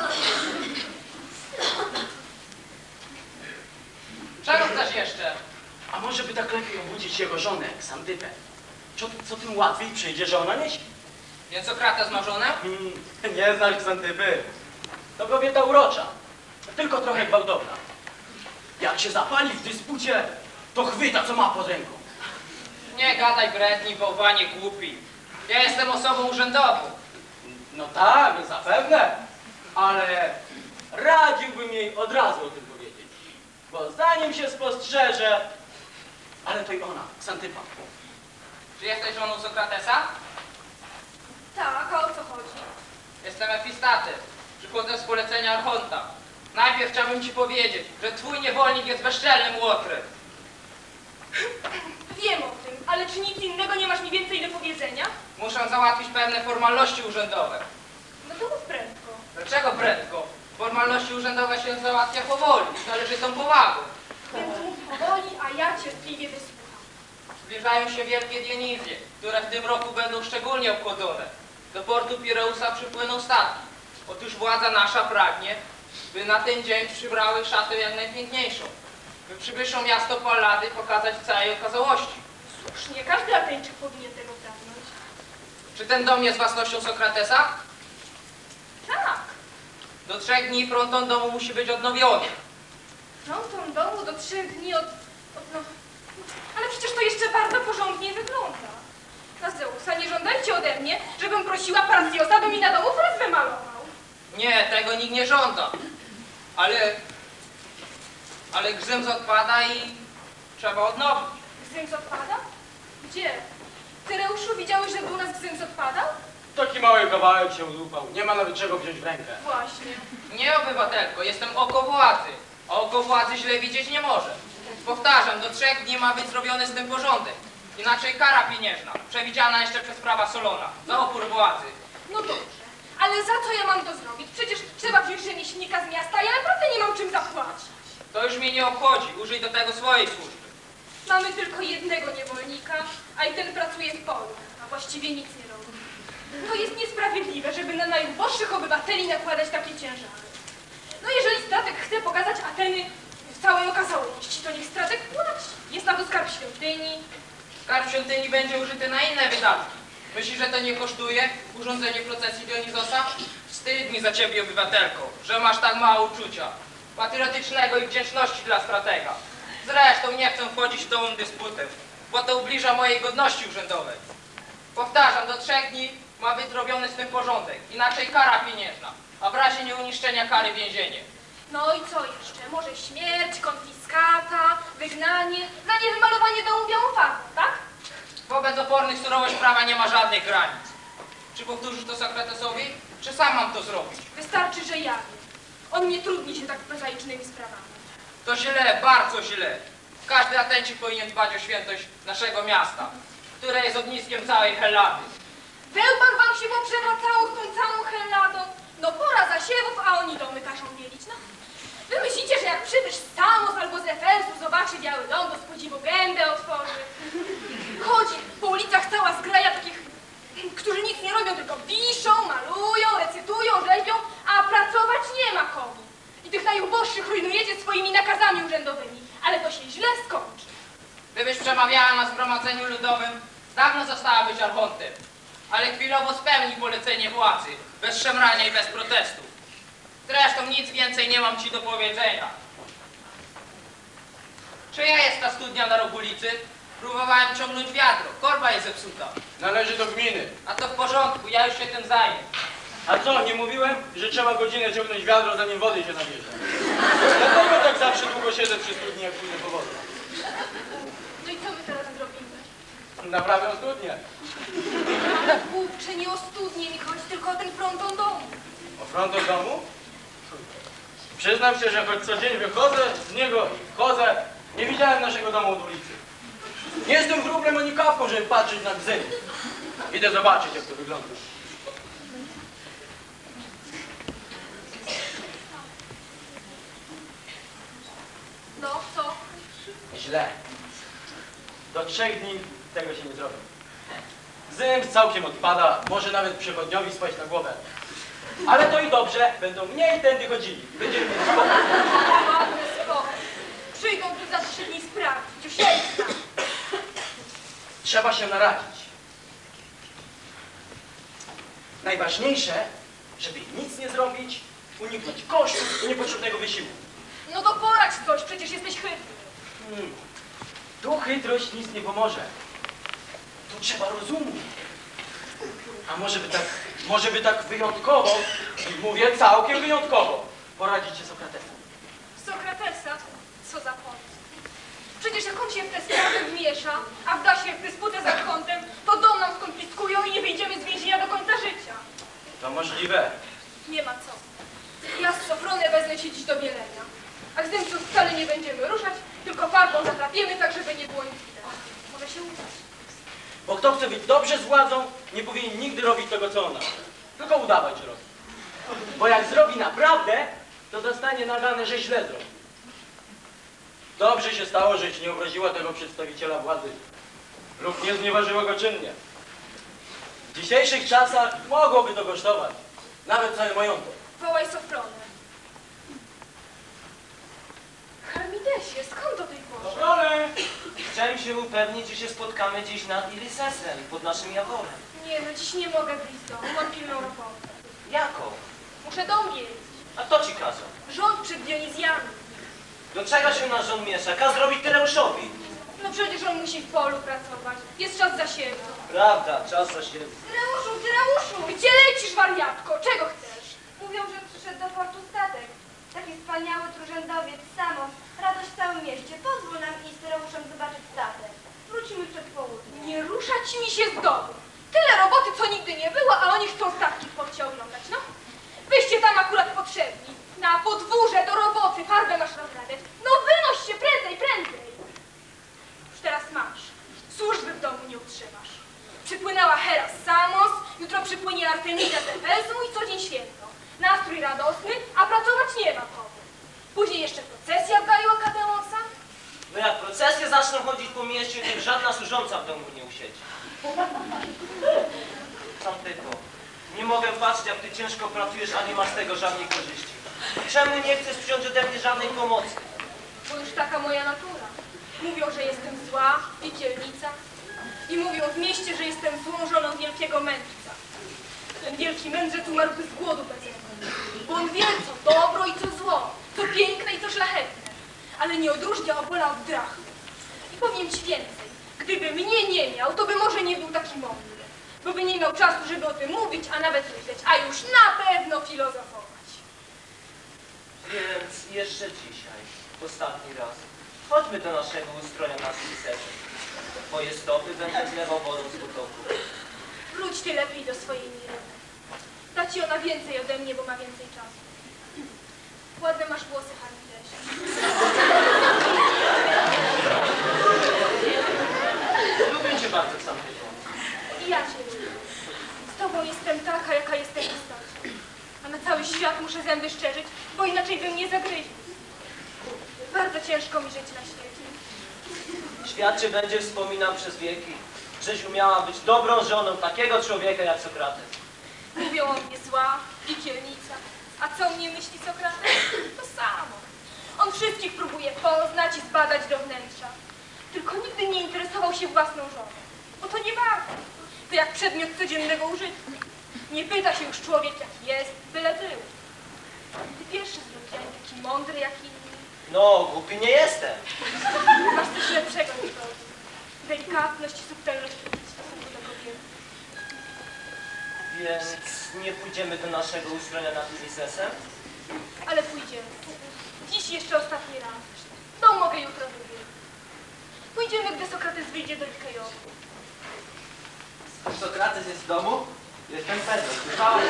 Czego chcesz jeszcze? A może by tak lepiej obudzić jego żonę, Ksantypę? Co tym łatwiej przyjdzie, że ona nie śpi? Więc Sokrates ma żonę? Nie znasz Ksantypy. To kobieta urocza, tylko trochę gwałtowna. Jak się zapali w dyspucie, to chwyta, co ma pod ręką. Nie gadaj bredni, bałwanie głupi. Ja jestem osobą urzędową. No tak, zapewne, ale radziłbym jej od razu o tym powiedzieć. Bo zanim się spostrzeże, ale to i ona, Ksantypa. Czy jesteś żoną Sokratesa? Tak, a o co chodzi? Jestem Epistates. Przychodzę z polecenia Archonta. Najpierw chciałbym ci powiedzieć, że twój niewolnik jest bezczelnym łotrem. Wiem o tym, ale czy nic innego nie masz mi więcej do powiedzenia? Muszę załatwić pewne formalności urzędowe. No to mów prędko. Dlaczego prędko? Formalności urzędowe się załatwia powoli, z należytą powagą. Więc mów powoli, a ja cierpliwie wysłucham. Zbliżają się wielkie Dionizje, które w tym roku będą szczególnie obchodzone. Do portu Pireusa przypłyną statki. Otóż władza nasza pragnie, by na ten dzień przybrały szatę jak najpiękniejszą. By przybyszą miasto Pallady pokazać w całej okazałości. Słusznie, każdy Ateńczyk powinien tego pragnąć. Czy ten dom jest własnością Sokratesa? Tak. Do 3 dni fronton domu musi być odnowiony. Fronton domu do 3 dni no. Ale przecież to jeszcze bardzo porządnie wygląda. Na Zeusa, nie żądajcie ode mnie, żebym prosiła Parasjosa, by mi na domu fres wymalował. Nie, tego nikt nie żąda. Ale gzyms odpada i trzeba odnowić. Gzyms odpada? Gdzie? Tyreuszu, widziałeś, żeby u nas gzyms odpadał? Taki mały kawałek się złupał. Nie ma nawet czego wziąć w rękę. Właśnie. Nie, obywatelko, jestem oko władzy, a oko władzy źle widzieć nie może. Powtarzam, do 3 dni ma być zrobiony z tym porządek. Inaczej kara pieniężna, przewidziana jeszcze przez prawa Solona, za opór władzy. No dobrze. Ale za co ja mam to zrobić? Przecież trzeba wziąć rzemieślnika z miasta, a ja naprawdę nie mam czym zapłacić. To już mnie nie obchodzi, użyj do tego swojej służby. Mamy tylko jednego niewolnika, a i ten pracuje w polu, a właściwie nic nie robi. To jest niesprawiedliwe, żeby na najuboższych obywateli nakładać takie ciężary. No jeżeli statek chce pokazać Ateny w całej okazałości, to niech statek płaci. Jest na to skarb świątyni. Skarb świątyni będzie użyty na inne wydatki. Myślisz, że to nie kosztuje urządzenie procesji Dionizosa? Wstyd mi za ciebie, obywatelko, że masz tak mało uczucia patriotycznego i wdzięczności dla stratega. Zresztą nie chcę wchodzić w tą dysputę, bo to ubliża mojej godności urzędowej. Powtarzam, do 3 dni ma być zrobiony z tym porządek, inaczej kara pieniężna, a w razie nieuniszczenia kary więzienie. No i co jeszcze? Może śmierć, konfiskata, wygnanie, za niewymalowanie domu białą farbą, tak? Wobec opornych surowość prawa nie ma żadnych granic. Czy powtórzysz to Sokratesowi, czy sam mam to zrobić? Wystarczy, że ja wiem. On nie trudni się tak prozaicznymi sprawami. To źle, bardzo źle. Każdy Ateńczyk powinien dbać o świętość naszego miasta, które jest ogniskiem całej Hellady. Wełbach wam się poprzewracało z tą całą Helladą. No pora zasiewów, a oni domy każą bielić, no. Wy myślicie, że jak przybysz z Samos albo z Efesu zobaczy Biały Dom, to z podziwu gębę otworzy. Chodzi po ulicach cała zgraja takich, którzy nic nie robią, tylko piszą, malują, recytują, rzeźbią, a pracować nie ma komu. I tych najuboższych rujnujecie swoimi nakazami urzędowymi, ale to się źle skończy. Gdybyś przemawiała na zgromadzeniu ludowym, dawno zostałabyś archontem, ale chwilowo spełni polecenie władzy, bez szemrania i bez protestu. Zresztą nic więcej nie mam ci do powiedzenia. Czyja jest ta studnia na rogu ulicy? Próbowałem ciągnąć wiadro, korba jest zepsuta. Należy do gminy. A to w porządku, ja już się tym zajmę. A co, nie mówiłem, że trzeba godzinę ciągnąć wiadro, zanim wody się nabierze? Dlatego tak zawsze długo siedzę przy studni, jak pójdę po wodę. No i co my teraz zrobimy? Naprawiam studnię. Ale głupcze, nie o studnię mi chodzi, tylko o ten fronton domu. O front od domu? Przyznam się, że choć co dzień wychodzę z niego i wchodzę, nie widziałem naszego domu od ulicy. Nie jestem wróblem ani kawką, żeby patrzeć na gzyny. Idę zobaczyć, jak to wygląda. źle. Do 3 dni tego się nie zrobi. Zym całkiem odpada, może nawet przechodniowi spaść na głowę. Ale to i dobrze, będą mniej tędy chodzili. Będziemy mieli spokój. Ładny spokój. Przyjdą tu za 3 dni sprawdzić, usiędź. Trzeba się naradzić. Najważniejsze, żeby nic nie zrobić, uniknąć kosztów i niepotrzebnego wysiłku. No to poradź coś, przecież jesteś chytry. Tu chytrość nic nie pomoże. Tu trzeba rozumu. A może by tak wyjątkowo, i mówię całkiem wyjątkowo, poradzić się Sokratesem. Sokratesa? Co za pomysł. Przecież jak on się w tę sprawę wmiesza, a wda się w dysputę za kątem, to dom nam skonfiskują i nie wyjdziemy z więzienia do końca życia. To możliwe. Nie ma co. Ja z Sofronę wezmę się dziś do bielenia. A gdy tu wcale nie będziemy ruszać, tylko farbą zatrapiemy tak, żeby nie było nic widać. Może się udać. Bo kto chce być dobrze z władzą, nie powinien nigdy robić tego, co ona. Tylko udawać, że robi. Bo jak zrobi naprawdę, to dostanie nagane, że źle zrobi. Dobrze się stało, że ci nie obraziła tego przedstawiciela władzy lub nie znieważyła go czynnie. W dzisiejszych czasach mogłoby to kosztować. Nawet cały majątek. Wołaj Sofronę. Harmidesie, skąd do tej porze? Dobrony! Chciałem się upewnić, że się spotkamy dziś nad Ilisesem, pod naszym jaworem. Nie, no dziś nie mogę wyjść z domu, mam pilną robotę. Jaką? Muszę dom jeść. A kto ci kazał? Rząd przed Dionizjami. Do czego się nasz rząd miesza? Kaz zrobić Tyreuszowi. No przecież on musi w polu pracować. Jest czas zasiewu. Prawda, czas zasiedzi. Tyreuszu! Gdzie lecisz, wariatko? Czego chcesz? Mówią, że przyszedł do portu statek. Taki wspaniały trójrzędowiec, Samos. Radość w całym mieście. Pozwól nam iść z Tyreuszem zobaczyć statek. Wrócimy przed południem. Nie ruszać mi się z domu. Tyle roboty, co nigdy nie było, a oni chcą statki w porcie oglądać, no. Wyście tam akurat potrzebni. Na podwórze, do roboty, farbę masz rozrabiać. No wynoś się prędzej, prędzej. Już teraz masz. Służby w domu nie utrzymasz. Przypłynęła Hera z Samos, jutro przypłynie Artemida z Efezu i co dzień święto. Nastrój radosny, a pracować nie ma komu. Później jeszcze procesja w Gaju Akademosa. No jak procesje zaczną chodzić po mieście, to żadna służąca w domu nie usiedzi. Sam tylko. Nie mogę patrzeć, jak ty ciężko pracujesz, a nie masz z tego żadnej korzyści. Czemu nie chcesz przyjąć ode mnie żadnej pomocy? Bo już taka moja natura. Mówią, że jestem zła, piekielnica. I mówią w mieście, że jestem złą żoną wielkiego mędrca. Ten wielki mędrzec umarł z głodu bezemny. Bo on wie, co dobro i co zło, co piękne i co szlachetne. Ale nie odróżnia obola od drachmy. I powiem ci więcej. Gdyby mnie nie miał, to by może nie był taki mądry. Bo by nie miał czasu, żeby o tym mówić, a nawet myśleć, a już na pewno filozofować. Więc jeszcze dzisiaj, ostatni raz, chodźmy do naszego ustroja na Ilisesem. Twoje stopy będą zlewał wodą z potoku. Wróć ty lepiej do swojej Mireny. Da ci ona więcej ode mnie, bo ma więcej czasu. Ładne masz włosy, Harmidesie. Lubię cię bardzo, sam tylko. I ja cię lubię. Z tobą jestem taka, jaka jestem w istocie. A na cały świat muszę zęby szczerzyć, bo inaczej by mnie zagryźli. Bardzo ciężko mi żyć na świecie. Świat cię będzie wspominał przez wieki, żeś umiała być dobrą żoną takiego człowieka jak Sokrates. Mówią o mnie zła, piekielnica. A co mnie myśli Sokrates? To samo. On wszystkich próbuje poznać i zbadać do wnętrza. Tylko nigdy nie interesował się własną żoną. Bo to nie warto. To jak przedmiot codziennego użytku. Nie pyta się już człowiek, jaki jest, byle był. Ty pierwszy z ludzi, taki mądry jak inni. No, głupi nie jestem. Masz coś lepszego niż to. Delikatność i subtelność w stosunku do kobiety. Więc nie pójdziemy do naszego ustronia nad Ilisesem? Ale pójdziemy. Dziś jeszcze ostatni raz. Dom mogę jutro wybiec. Pójdziemy, gdy Sokrates wyjdzie do Likejowu. Sokrates jest w domu? Jestem pewien. Słyszałem.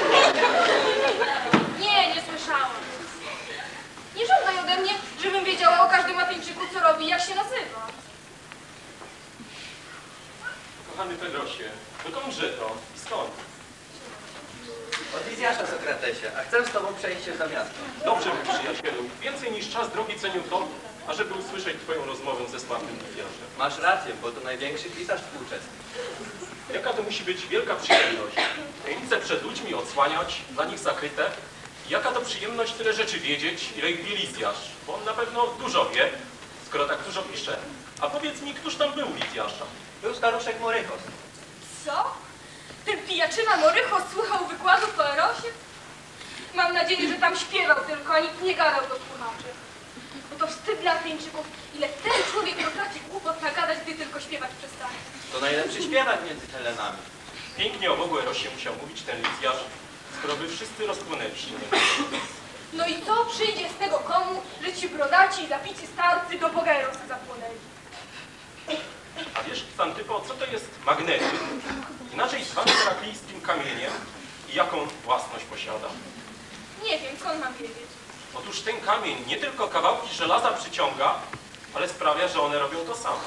Nie słyszałam. Nie żądaj ode mnie, żebym wiedziała o każdym Ateńczyku, co robi i jak się nazywa. Kochany Pedrosie, dokądże to i skąd? Od Izjasza, Sokratesie, a chcę z tobą przejść się za miasto. Dobrze, mój przyjacielu. Więcej niż czas drogi cenił to, ażeby usłyszeć twoją rozmowę ze sławnym lipiarzem. Masz rację, bo to największy pisarz współczesny. Jaka to musi być wielka przyjemność, tajemnice przed ludźmi odsłaniać, dla nich zakryte. I jaka to przyjemność tyle rzeczy wiedzieć, ile ich wie Lidiarz, bo on na pewno dużo wie, skoro tak dużo pisze. A powiedz mi, któż tam był Lidiarza? Był staruszek Morychos. Co? Ten pijaczyna Morychos słuchał wykładów o Erosie? Mam nadzieję, że tam śpiewał tylko, a nikt nie gadał do słuchaczy. Bo to wstyd dla Ateńczyków, ile ten człowiek potrafi głupot nagadać, gdy tylko śpiewać przestanie. To najlepszy śpiewak między Helenami. Pięknie o Bogu Erosie musiał mówić ten Lidiarz, skoro by wszyscy rozpłynęli się. No i co przyjdzie z tego komu, że ci brodaci i zapici starcy do Boga Erosa zapłonęli? A wiesz, Xantypo, co to jest magnetyzm? Inaczej zwany heraklijskim kamieniem i jaką własność posiada? Nie wiem, skąd mam wiedzieć. Otóż ten kamień nie tylko kawałki żelaza przyciąga, ale sprawia, że one robią to samo.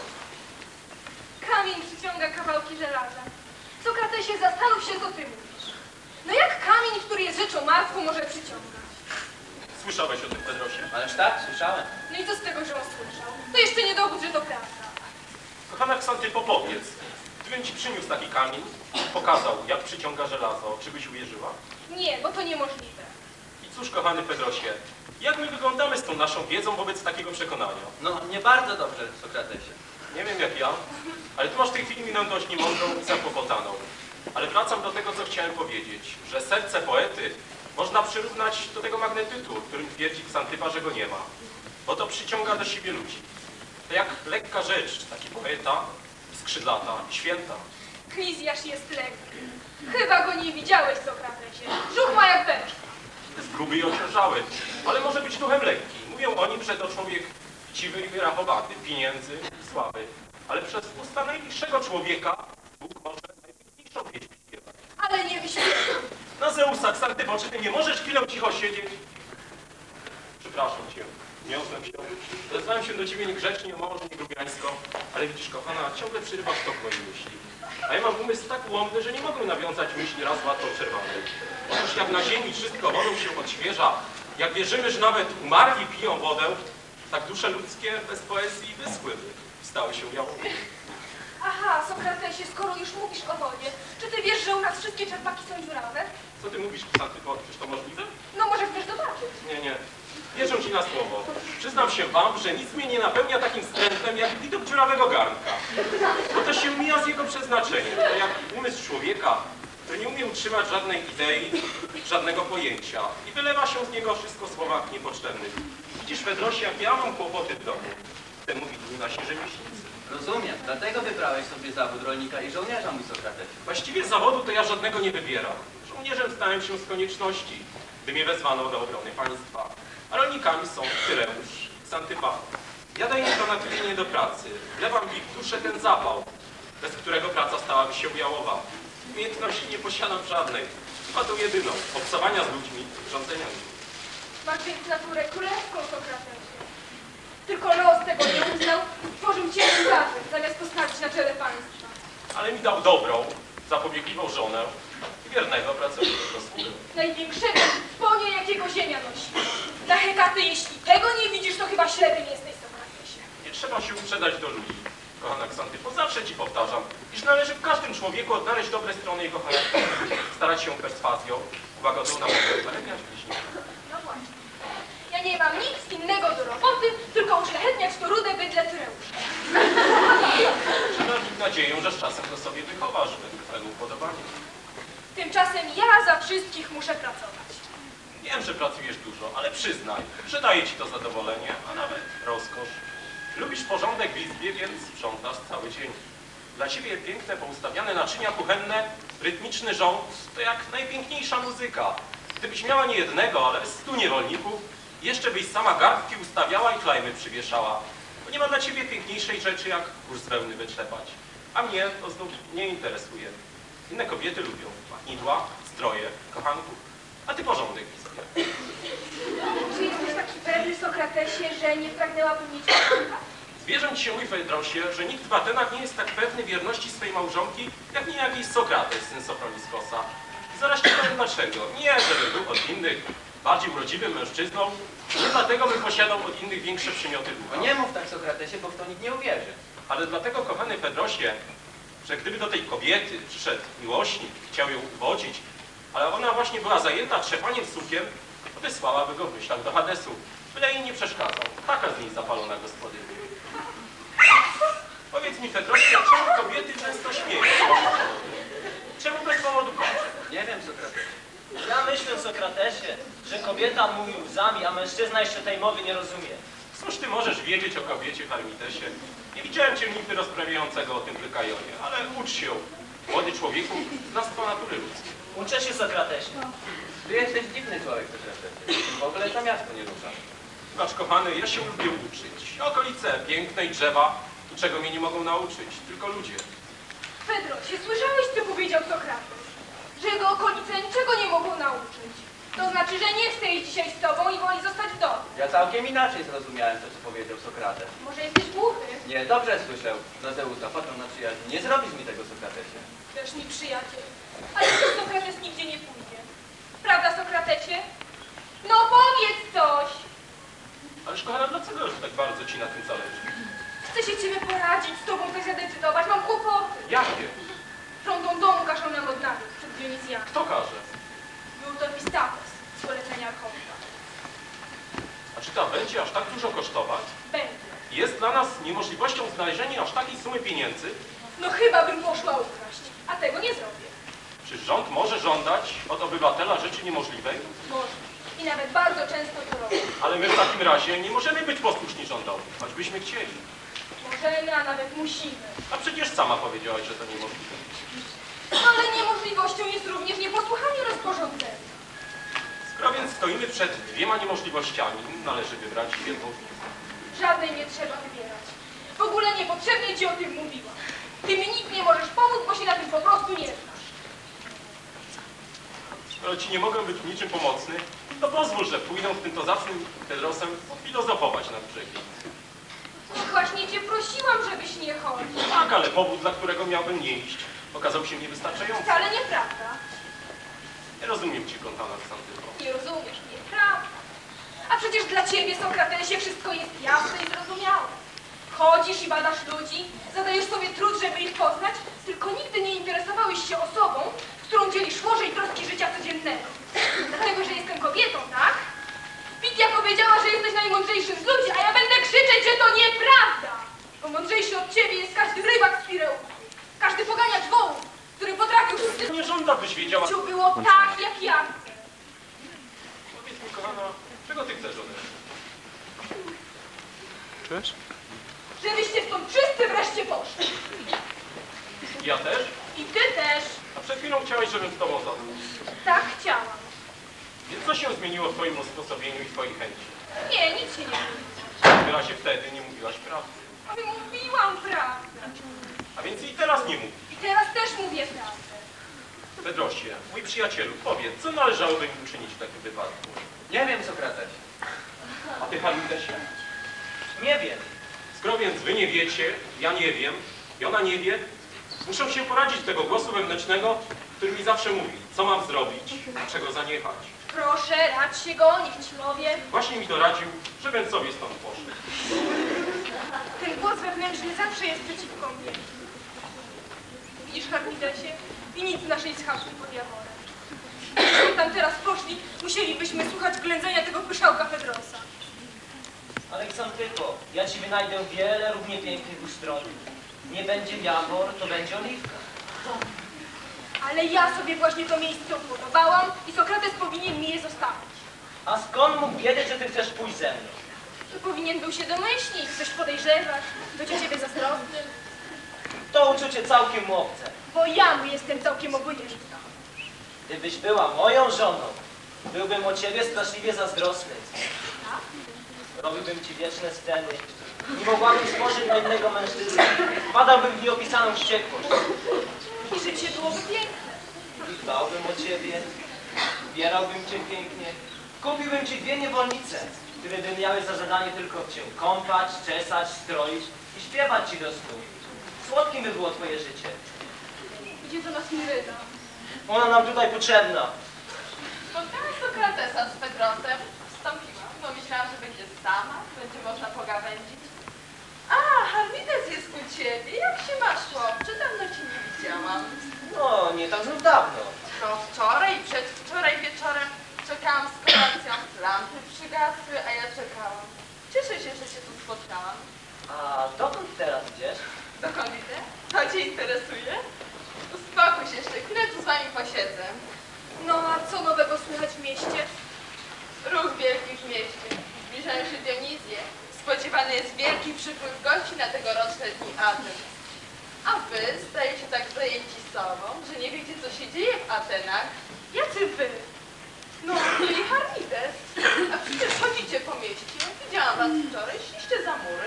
Kamień przyciąga kawałki żelaza. Sokratesie, zastanów się, co ty mówisz. No jak kamień, który jest rzeczą martwą, może przyciągać? Słyszałeś o tym, Pedrosie? Ależ tak, słyszałem. No i co z tego, że on słyszał? To jeszcze nie dowód, że to prawda. Kochana Xantypo, powiedz, gdybym ci przyniósł taki kamień, pokazał, jak przyciąga żelazo, czy byś uwierzyła? Nie, bo to niemożliwe. I cóż, kochany Pedrosie, jak my wyglądamy z tą naszą wiedzą wobec takiego przekonania? No, nie bardzo dobrze, Sokratesie. Nie wiem jak ja, ale tu masz w tej chwili minę dość niemądrą i zakłopotaną. Ale wracam do tego, co chciałem powiedzieć, że serce poety można przyrównać do tego magnetytu, którym twierdzi Xantypa, że go nie ma. Bo to przyciąga do siebie ludzi. To jak lekka rzecz, taki poeta, skrzydlata i święta. Lizjasz jest lekki. Chyba go nie widziałeś, Sokratesie. Brzuch ma jak węż. Jest gruby i ociężały, ale może być duchem lekki. Mówią o nim, że to człowiek chciwy i wyrachowaty, pieniędzy i sławy. Ale przez usta najbliższego człowieka Bóg może najpiękniejszą pieśń śpiewać. Ale nie wyśpiewał. Na Zeusa, Xantypo, czy ty nie możesz chwilę cicho siedzieć? Przepraszam cię, niosłem się. Odezwałem się do ciebie niegrzecznie, może nie grubiańsko, ale widzisz, kochana, ciągle przyrywasz tok mojej myśli. A ja mam umysł tak ułomny, że nie mogę nawiązać myśli raz łatwo przerwanej. Otóż jak na ziemi wszystko wodą się odświeża, jak wierzymy, że nawet umarli piją wodę, tak dusze ludzkie bez poezji wyschłyby i stały się jałowe. Aha, Sokratesie, skoro już mówisz o wodzie, czy ty wiesz, że u nas wszystkie czerpaki są dziurawe? Co ty mówisz, Xantypo? Czyż to możliwe? No może chcesz zobaczyć. Nie. Wierzę ci na słowo. Przyznam się wam, że nic mnie nie napełnia takim wstrętem, jak widok dziurawego garnka. Bo to się mija z jego przeznaczeniem. To jak umysł człowieka, który nie umie utrzymać żadnej idei, żadnego pojęcia i wylewa się z niego wszystko w słowach niepotrzebnych. Widzisz, Pedrosie, jak ja mam kłopoty w domu, ten mówi tu nasi rzemieślnicy. Rozumiem, dlatego wybrałeś sobie zawód rolnika i żołnierza, mój Sokratesie. Właściwie zawodu to ja żadnego nie wybieram. Żołnierzem stałem się z konieczności, gdy mnie wezwano do obrony państwa. A rolnikami są Tyreusz i Xantypa. Ja daję im to natchnienie do pracy. Wlewam w ich duszę ten zapał, bez którego praca stałaby się jałowa. Umiejętności nie posiadam żadnej. Chyba tą jedyną. Obcowania z ludźmi, rządzenia nimi. Masz więc naturę królewską, Sokratesie. Tylko los tego nie uznał, tworzył cię cesarzem, zamiast postawić na czele państwa. Ale mi dał dobrą, zapobiegliwą żonę i wiernego pracowitego sługę. Największego sponie, jakiego ziemia nosi. Dla Hekaty, jeśli tego nie widzisz, to chyba ślepym jesteś, Sokratesie. Nie trzeba się uprzedzać do ludzi, kochana Xantypo. Zawsze ci powtarzam, iż należy w każdym człowieku odnaleźć dobre strony jego charakteru, starać się perswazją, łagodą naukę, zaleniać bliźniego. No właśnie. Ja nie mam nic innego do roboty, tylko uszlachetniać to rude bydle Tyreusza. Trzeba mieć nadzieję, że z czasem to sobie wychowasz według twojego upodobania. Tymczasem ja za wszystkich muszę pracować. Wiem, że pracujesz dużo, ale przyznaj, że daje ci to zadowolenie, a nawet rozkosz. Lubisz porządek w izbie, więc sprzątasz cały dzień. Dla ciebie piękne, poustawiane naczynia kuchenne, rytmiczny rząd to jak najpiękniejsza muzyka. Gdybyś miała nie jednego, ale 100 niewolników, jeszcze byś sama garbki ustawiała i klejmy przywieszała. Bo nie ma dla ciebie piękniejszej rzeczy, jak kurz z wełny wytrzepać. A mnie to znów nie interesuje. Inne kobiety lubią machnidła, stroje, kochanków, a ty porządek w izbie. Czy jesteś taki pewny, Sokratesie, że nie pragnęłabym mieć kochanka? Zwierzę ci się, mój Fedrosie, że nikt w Atenach nie jest tak pewny wierności swej małżonki, jak niejaki Sokrates, syn Sofroniskosa. I zaraz ci powiem dlaczego. Nie, żebym był od innych, bardziej urodziwym mężczyzną, nie dlatego bym posiadał od innych większe przymioty ducha. No nie mów tak, Sokratesie, bo w to nikt nie uwierzy. Ale dlatego, kochany Fedrosie, że gdyby do tej kobiety przyszedł miłośnik, chciał ją uwodzić, ale ona właśnie była zajęta trzepaniem sukiem, to wysłałaby go w myślach do Hadesu, byle jej nie przeszkadzał. Taka z niej zapalona gospodyni. Powiedz mi, Fedrosie, czemu kobiety często śmieją? Czemu bez powodu płaczą? Nie wiem, Sokratesie. Ja myślę, Sokratesie, że kobieta mówi łzami, a mężczyzna jeszcze tej mowy nie rozumie. Cóż ty możesz wiedzieć o kobiecie, Harmidesie? Nie widziałem cię nigdy rozprawiającego o tym Lykajonie, ale ucz się, młody człowieku, znawstwa natury ludzkiej. Uczę się, Sokratesie. Ty jesteś dziwny człowiek, Sokratesie. W ogóle to miasto nie rusza. Zobacz, kochany, ja się lubię uczyć. Okolice piękne i drzewa, niczego mnie nie mogą nauczyć, tylko ludzie. Fedrosie, słyszałeś, co powiedział Sokrates? Że jego okolice niczego nie mogą nauczyć. To znaczy, że nie chce iść dzisiaj z tobą i woli zostać w domu. Ja całkiem inaczej zrozumiałem to, co powiedział Sokrates. Może jesteś głuchy? Nie, dobrze słyszał. Na Zeusa, patrzą na przyjaźń. Nie zrobisz mi tego, Sokratesie. Też mi przyjaciel. Ale to Sokrates nigdzie nie pójdzie. Prawda, Sokratesie? No powiedz coś! Ależ kochana, dlaczego już tak bardzo ci na tym zależy? Chcę się ciebie poradzić, z tobą coś zadecydować, mam kłopoty. Jakie? Rządą domu każą nam odnawiać przed Dionizjanem. Kto każe? Był to Epistapes z polecenia Archonta. A czy ta będzie aż tak dużo kosztować? Będzie. Jest dla nas niemożliwością znalezienia aż takiej sumy pieniędzy? No chyba bym poszła ukraść, a tego nie zrobię. Czy rząd może żądać od obywatela rzeczy niemożliwej? Może. I nawet bardzo często to robię. Ale my w takim razie nie możemy być posłuszni rządowi, choćbyśmy chcieli. Możemy, a nawet musimy. A przecież sama powiedziałaś, że to niemożliwe. Ale niemożliwością jest również nieposłuchanie rozporządzenia. Skoro więc stoimy przed dwiema niemożliwościami, należy wybrać jedną z nich. Żadnej nie trzeba wybierać. W ogóle niepotrzebnie ci o tym mówiłam. Ty mi nic nie możesz pomóc, bo się na tym po prostu nie znasz. Skoro ci nie mogę być niczym pomocny, to pozwól, że pójdę z tym to zacnym Fedrosem filozofować nad brzegiem. No właśnie cię prosiłam, żebyś nie chodził. Tak, ale powód, dla którego miałbym nie iść, okazał się niewystarczający. Wcale nieprawda. Nie rozumiem cię, kochana Ksantyko. Nie rozumiesz, nieprawda. A przecież dla ciebie, Sokratesie, wszystko jest jasne i zrozumiałe. Chodzisz i badasz ludzi, zadajesz sobie trud, żeby ich poznać, tylko nigdy nie interesowałeś się osobą, z którą dzielisz łoże i troski życia codziennego. Dlatego, że jestem kobietą, tak? Pitya powiedziała, że jesteś najmądrzejszym z ludzi, a ja będę krzyczeć, że to nieprawda! Bo mądrzejszy od ciebie jest każdy rybak z Pireuszu, każdy poganiacz wołów, który potrafił To nie żąda, byś wiedziała. życiu było tak, jak ja chcę. Powiedz mi, kochana, czego ty chcesz ode mnie? Czyż? Żebyście stąd wszyscy wreszcie poszli. Ja też? I ty też. A przed chwilą chciałeś, żebym z tobą został. Tak chciałam. Więc co się zmieniło w twoim usposobieniu i twojej chęci? Nie, nic się nie mówi. W wyrazie wtedy nie mówiłaś prawdy. Ale mówiłam prawdę. A więc i teraz nie mówisz. I teraz też mówię prawdę. Fedrosie, mój przyjacielu, powiedz, co należałoby mi uczynić w takim wypadku? Nie wiem, Sokrates. A ty, Harmidesie? Nie wiem. Skoro więc wy nie wiecie, ja nie wiem i ona nie wie, muszę się poradzić tego głosu wewnętrznego, który mi zawsze mówi, co mam zrobić, a czego zaniechać. Proszę, radź się go, niech ci powie. Właśnie mi doradził, żebym sobie stąd poszedł. Ten głos wewnętrzny zawsze jest przeciwko mnie. Widzisz, Harmidesie? I nic w naszej schadzki pod jaworem. Gdybyśmy tam teraz poszli, musielibyśmy słuchać ględzenia tego pyszałka Fedrosa. Aleksantyko, ja ci wynajdę wiele równie pięknych ustrojów. Nie będzie jawor, to będzie oliwka. Ale ja sobie właśnie to miejsce upodobałam i Sokrates powinien mi je zostawić. A skąd mógł wiedzieć, że ty chcesz pójść ze mną? To powinien był się domyślić, coś podejrzewać, być o ciebie zazdrosny. To uczucie całkiem mu obce. Bo ja mu jestem całkiem obojętna. Gdybyś była moją żoną, byłbym o ciebie straszliwie zazdrosny. Robiłbym ci wieczne sceny. Nie mogłabym spojrzeć na innego mężczyznę. Wpadałbym w nieopisaną wściekłość. I życie byłoby piękne. I dbałbym o ciebie. Ubierałbym cię pięknie. Kupiłbym ci 2 niewolnice, które by miały za zadanie tylko cię kąpać, czesać, stroić i śpiewać ci do snu. Słodkim by było twoje życie. Gdzie to nas Miryda? Ona nam tutaj potrzebna. No tak, Sokratesa z Pedrosem wstąpiłam, bo myślałam, że będzie sama, będzie można pogawędzić. A, Harmides jest u ciebie. Jak się masz, chłopcze? Dawno cię nie widziałam. No, nie tak znów dawno. To wczoraj i przedwczoraj wieczorem czekałam z kolacją. Lampy przygasły, a ja czekałam. Cieszę się, że się tu spotkałam. A dokąd teraz idziesz? Dokąd idę? To cię interesuje? Uspokój się jeszcze, chwilę tu z wami posiedzę. No a co nowego słychać w mieście? Ruch wielki w mieście. Zbliżają się Dionizje. Spodziewany jest wielki przypływ gości na tegoroczne dni Aten. A wy stajecie się tak zajęci sobą, że nie wiecie, co się dzieje w Atenach. Jacy wy? No, ty i Harmides. A przecież chodzicie po mieście. Widziałam was wczoraj, szliście za mury.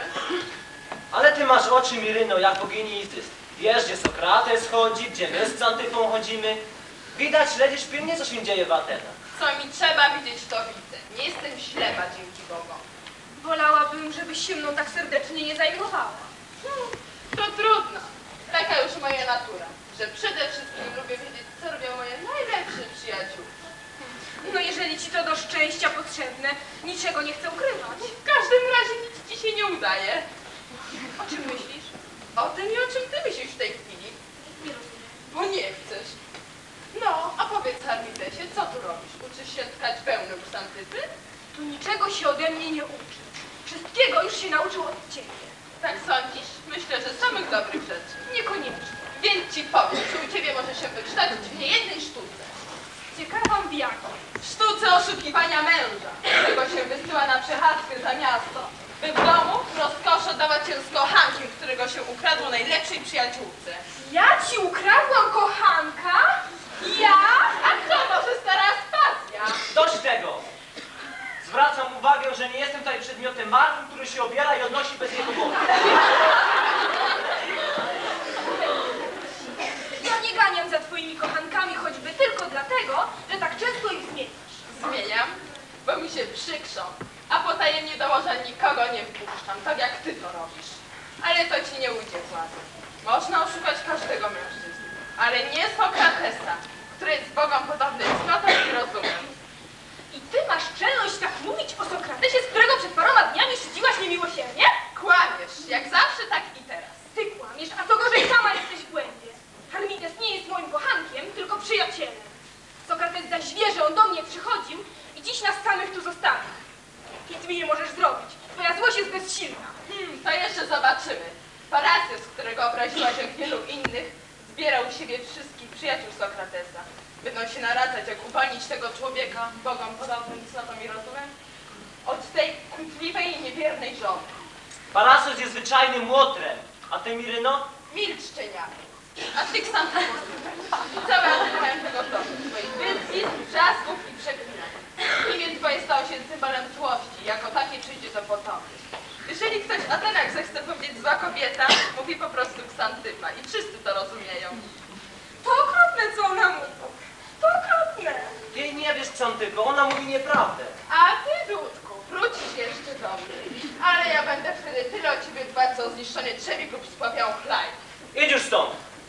Ale ty masz oczy, Miryno, jak bogini Izys. Wiesz, gdzie Sokrates chodzi, gdzie my z Xantyfą chodzimy. Widać, śledzisz pilnie, co się dzieje w Atenach. Co mi trzeba widzieć, to widzę. Nie jestem ślepa, dzięki Bogom. Wolałabym, żebyś się mną tak serdecznie nie zajmowała. To trudno. Taka już moja natura, że przede wszystkim lubię wiedzieć, co robią moje najlepsze przyjaciółki. No jeżeli ci to do szczęścia potrzebne, niczego nie chcę ukrywać. W każdym razie nic ci się nie udaje. O czym myślisz? O tym i o czym ty myślisz w tej chwili? Nie rozumiem. Bo nie chcesz. No, a powiedz Harmidesie, co tu robisz? Uczysz się tkać wełnę u Xantyfy? Tu niczego się ode mnie nie uczy. Wszystkiego już się nauczył od ciebie. Tak sądzisz? Myślę, że samych dobrych rzeczy. Niekoniecznie. Więc ci powiem, że u ciebie może się wykształcić w niejednej sztuce. Ciekawam w jakiej. W sztuce oszukiwania męża, którego się wysyła na przechadzkę za miasto, by w domu rozkosz oddawać się z kochankiem, którego się ukradło najlepszej przyjaciółce. Ja ci ukradłam kochanka? Ja? A kto może stara Aspazja? Dość tego! Zwracam uwagę, że nie jestem tutaj przedmiotem martwym, który się obiera i odnosi bez jego woli. Ja nie ganiam za twoimi kochankami, choćby tylko dlatego, że tak często ich zmieniasz. Zmieniam, bo mi się przykrzą, a potajemnie do łoża nikogo nie wpuszczam, tak jak ty to robisz. Ale to ci nie ujdzie władzy. Można oszukać każdego mężczyzny, ale nie Sokratesa, który jest Bogom podobny cnotom i rozumem. I ty masz czelność tak mówić o Sokratesie, z którego przed paroma dniami szydziłaś niemiłosiernie? Kłamiesz, jak zawsze, tak i teraz. Ty kłamiesz, a co gorzej sama jesteś w błędzie. Harmides nie jest moim kochankiem, tylko przyjacielem. Sokrates zaś wie, że on do mnie przychodził i dziś nas samych tu zostawi. Nic mi nie możesz zrobić. Twoja złość jest bezsilna. To jeszcze zobaczymy. Parasys, którego obraziłaś jak wielu innych, zbierał u siebie wszystkich przyjaciół Sokratesa. Będą się naradzać, jak uwolnić tego człowieka, Bogom podobnym cnotą i rozumem, od tej kłótliwej i niewiernej żony. Parasos jest zwyczajnym łotrem, a ty, Miryno? Milcz, szczeniaku. A ty, Xantyfo, całe słuchałem tego domu, twoich wyzwisk, wrzasków i przeklinań. Imię twoje stało się symbolem złości, jako takie przyjdzie do potopu. Jeżeli ktoś w Atenach zechce powiedzieć zła kobieta, mówi po prostu Xantyfa i wszyscy to rozumieją. To okropne, co ona mówi. To okropne. Ty nie wiesz, Xantyfo, ona mówi nieprawdę. A ty, Dudku, wrócisz jeszcze do mnie. Ale ja będę wtedy tyle o ciebie dbać, co zniszczony trzewik lub spławiał chlaj. Idź już stąd.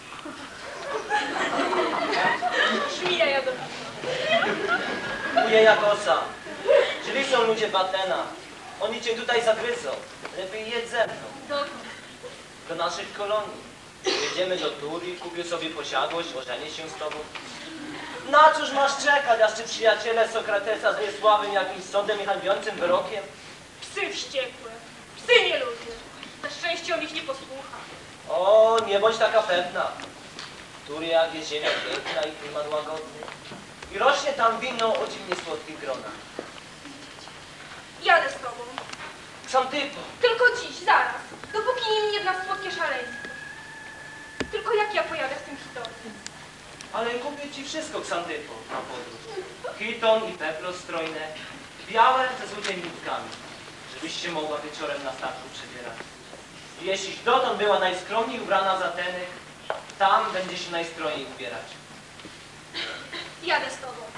Żmija jadowita. Uje jak osa. Źli są ludzie w Atenach. Oni cię tutaj zagryzą. Lepiej jedz ze mną. Dokąd? Do naszych kolonii. Jedziemy do Turii, kupię sobie posiadłość, ożenię się z tobą. Na cóż masz czekać, aż ci przyjaciele Sokratesa z niesławym jakimś sądem i hańbiącym wyrokiem? Psy wściekłe. Psy nieludzkie. Na szczęście on ich nie posłucha. O, nie bądź taka pewna. Turia jest ziemia piękna i klimat łagodny. I rośnie tam wino o dziwnie słodkich gronach. Jadę z tobą. Xantyfo, Tylko dziś, zaraz. Dopóki nie minie w nas słodkie szaleństwo. Tylko jak ja pojadę w tym hitonie? ale kupię ci wszystko, Xantyfo, na podróż. Chiton i peplo strojne, białe ze złotymi nitkami, żebyś się mogła wieczorem na statku przebierać. I jeśliś dotąd była najskromniej ubrana z Ateny, tam będzie się najskromniej ubierać. Jadę z tobą.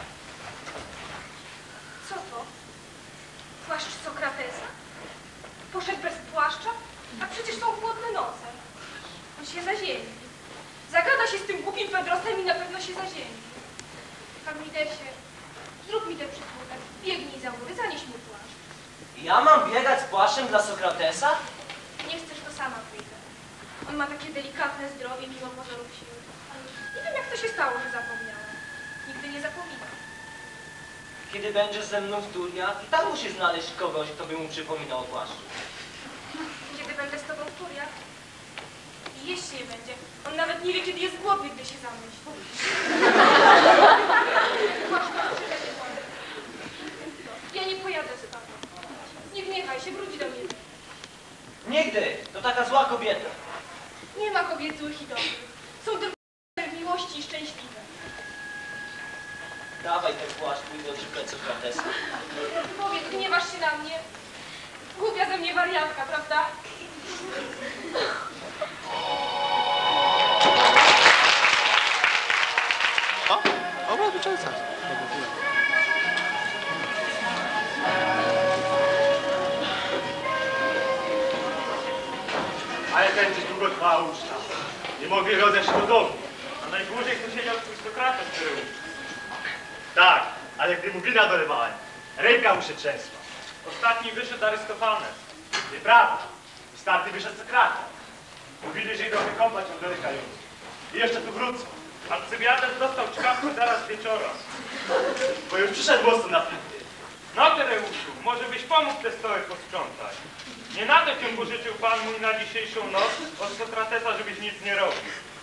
Co to? Płaszcz Sokratesa? Poszedł bez płaszcza? A przecież są chłodne noce. On się zaziemi. Zagada się z tym głupim Pedrosem i na pewno się zaziemi. Harmidesie, Zrób mi tę przysługę. Biegnij za góry, zanieś mu płaszcz. Ja mam biegać z płaszczem dla Sokratesa? Nie chcesz, to sama pójdę. On ma takie delikatne zdrowie, mimo pozorów siły. Ale nie wiem, jak to się stało, że zapomniałam. Nigdy nie zapominam. Kiedy będziesz ze mną w turniach, i tak musisz znaleźć kogoś, kto by mu przypominał o płaszczu. Kiedy będę z tobą w turniach, jeść nie będzie. On nawet nie wie, kiedy jest głodny, gdy się zamyśli. Ja nie pojadę z tobą. Nie gniewaj się, wróć do mnie. Nigdy! To taka zła kobieta. Nie ma kobiet złych i dobrych. Są tylko w miłości i szczęśliwe. Dawaj ten płaszcz, pójdę odszukać Sokratesa. Powiedz, gniewasz się na mnie? Głupia ze mnie wariatka, prawda? Ale ten dziś długo trwała uczta. Nie mogli rozejść się do domu. A najdłużej tu siedział twój Sokrates, który uczył. Tak, ale gdy mu wina dolewałem, ręka mu się trzęsła. Ostatni wyszedł Arystofanes. Nieprawda. Ostatni wyszedł Sokrates. Mówili, że idą wykąpać od dolekających. I jeszcze tu wrócą. Alcybiades dostał czkawkę zaraz wieczora. Bo już przyszedł mocno na pitny. No Tereuszu, może byś pomógł te stoły posprzątać. Nie na to cię pożyczył Pan mój na dzisiejszą noc od Sokratesa, żebyś nic nie robił.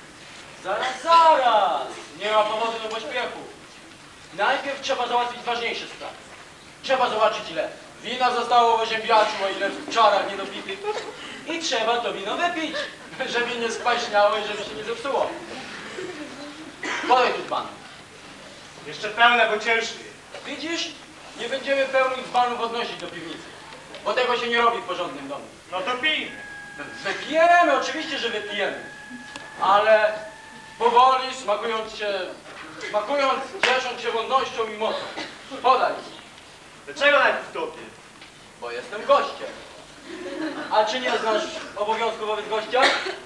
Zaraz! Nie ma powodu do pośpiechu. Najpierw trzeba załatwić ważniejsze sprawy. Trzeba zobaczyć, ile wina zostało w oziębiaczu, a ile w czarach niedopitych. I trzeba to wino wypić, żeby nie spaśniało i żeby się nie zepsuło. Podaj tu dzban. Jeszcze pełne, bo ciężkie. Widzisz? Nie będziemy pełnych dzbanów odnosić do piwnicy. Bo tego się nie robi w porządnym domu. No to pijmy. Wypijemy, oczywiście, że wypijemy. Ale powoli, smakując, ciesząc się wonnością i mocą. Podaj. Dlaczego najpierw tobie? Bo jestem gościem. A czy nie znasz obowiązku wobec gościa?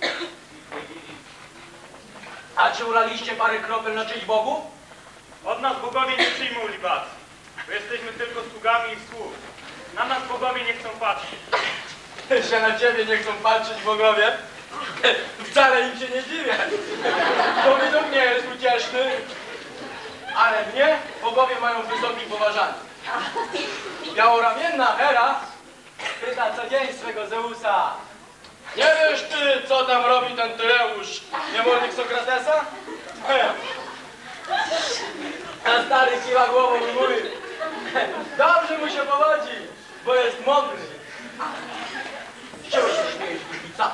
A czy ulaliście parę kropel na cześć Bogu? Od nas bogowie nie przyjmą libacji, bo jesteśmy tylko sługami ich słów. Na nas bogowie nie chcą patrzeć. Że na ciebie nie chcą patrzeć bogowie? Wcale im się nie dziwię. Bo widok nie jest ucieszny. Ale mnie bogowie mają w wysokim poważaniu. Białoramienna Hera pyta co dzień swego Zeusa: nie wiesz ty, co tam robi ten Tyreusz, niewolnik Sokratesa? A stary kiwa głową i mówi: dobrze mu się powodzi, bo jest mądry. Czego się śmiejesz, głupica?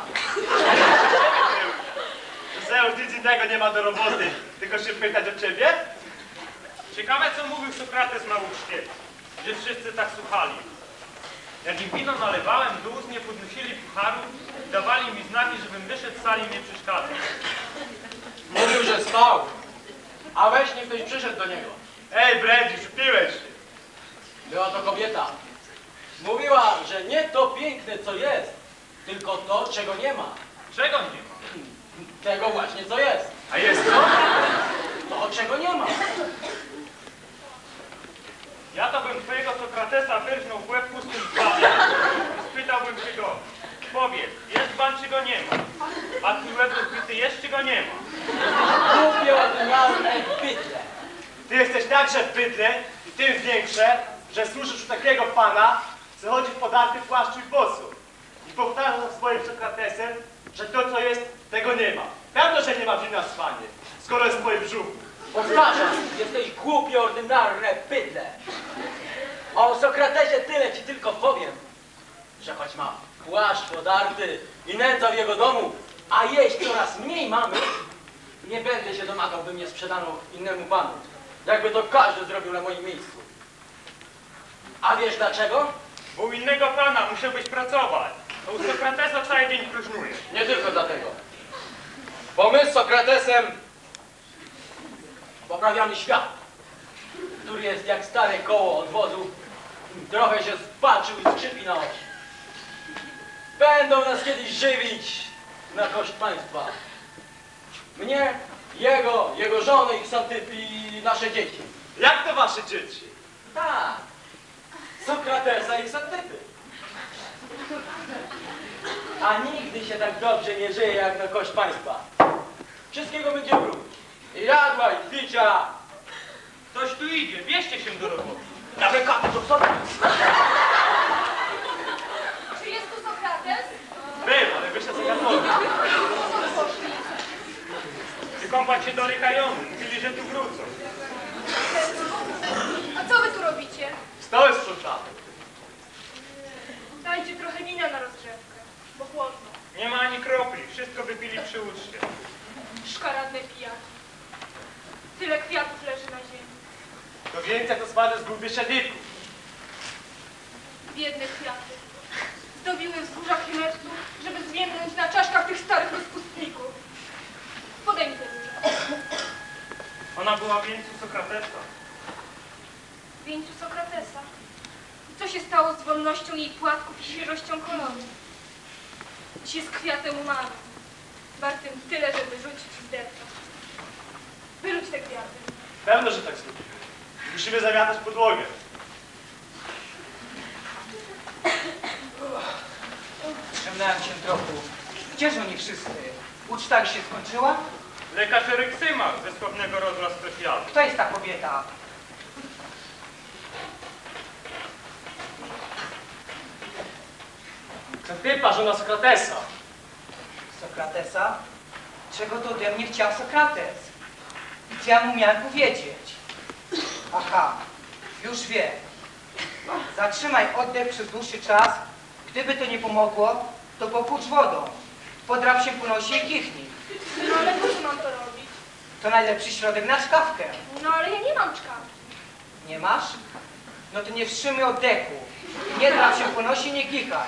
Zeus nic innego nie ma do roboty, tylko się pytać o ciebie? Ciekawe, co mówił Sokrates na uczcie, że wszyscy tak słuchali. Jak im wino nalewałem, do ust nie podnosili pucharu i dawali mi znaki, żebym wyszedł z sali i nie przeszkadzał. Mówił, że spał, a we śnie ktoś przyszedł do niego. Ej, Brędzisz, upiłeś się. Była to kobieta. Mówiła, że nie to piękne, co jest, tylko to, czego nie ma. Czego nie ma? Tego właśnie, co jest. A jest co? To, czego nie ma. Ja to bym twojego Sokratesa wyrżnął w łeb pustym dzbanem i spytałbym się go: powiedz, jest pan, czy go nie ma? A twój łeb rozbity jest, czy go nie ma? Głupie, ordynarne bydle. Ty jesteś także bydle i tym większe, że służysz u takiego pana, co chodzi w podarty płaszczu i bosu. I powtarzasz za swoim Sokratesem, że to, co jest, tego nie ma. Pewno, że nie ma wina w swanie, skoro jest w twoim brzuchu. Powtarzam, jesteś głupie, ordynarne bydle. O Sokratesie tyle ci tylko powiem, że choć ma płaszcz podarty i nędza w jego domu, a jeść coraz mniej mamy, nie będę się domagał, by mnie sprzedano innemu panu, jakby to każdy zrobił na moim miejscu. A wiesz dlaczego? Bo u innego pana musiałbyś pracować, a u Sokratesa cały dzień próżnujesz. Nie tylko dlatego. Bo my z Sokratesem poprawiamy świat, który jest jak stare koło od wozu, trochę się spaczył i skrzypi na osi. Będą nas kiedyś żywić na koszt państwa. Mnie, jego żonę i nasze dzieci. Jak to wasze dzieci? Tak. Sokratesa i Ksantypy. A nigdy się tak dobrze nie żyje jak na kość państwa. Wszystkiego będzie brud. I jadła, i picia. Ktoś tu idzie, bierzcie się do roboty. Na wykapy to sobie. Czy jest tu Sokrates? Był, ale wyszedł z katolika. Wykąpać się do Rykajonu. Mówili, że tu wrócą. A co wy tu robicie? Stoły sprzątamy. Dajcie trochę wina na rozgrzewkę, bo chłodno. Nie ma ani kropli. Wszystko wypili przy uczcie. Szkaradne pijaki. Tyle kwiatów leży na ziemi. To więcej to spadło z gruby szedlików. Biedne kwiaty. Zdobiły wzgórza Chimestu, żeby zwiędnąć na czaszkach tych starych rozpustników. Podaj mi tę różę. Ona była w wieńcu Sokratesa. W wieńcu Sokratesa. I co się stało z wolnością jej płatków i świeżością koloru? Dziś jest kwiatem umarłym. Wartym tyle, żeby rzucić i zdeptać. Wyrzuć te kwiaty. Pewno, że tak zrobimy. Musimy zamiatać podłogę. Przemnąłem się trochę. Gdzież oni wszyscy? Uczta już się skończyła? Lekarz Eryksymach ze sławnego rodu Asclepiadu. Kto jest ta kobieta? Ksantypa, żona Sokratesa. Sokratesa? Czego to ode mnie chciał Sokrates? I co ja mu miałem powiedzieć? Aha, już wiem. Zatrzymaj oddech przez dłuższy czas. Gdyby to nie pomogło, to popłucz wodą. Podrap się po nosie i kichnij. No ale po co mam to robić? To najlepszy środek na czkawkę. No ale ja nie mam czkawki. Nie masz? No to nie wstrzymuj oddechu. Nie drap się po nosie, nie kichaj.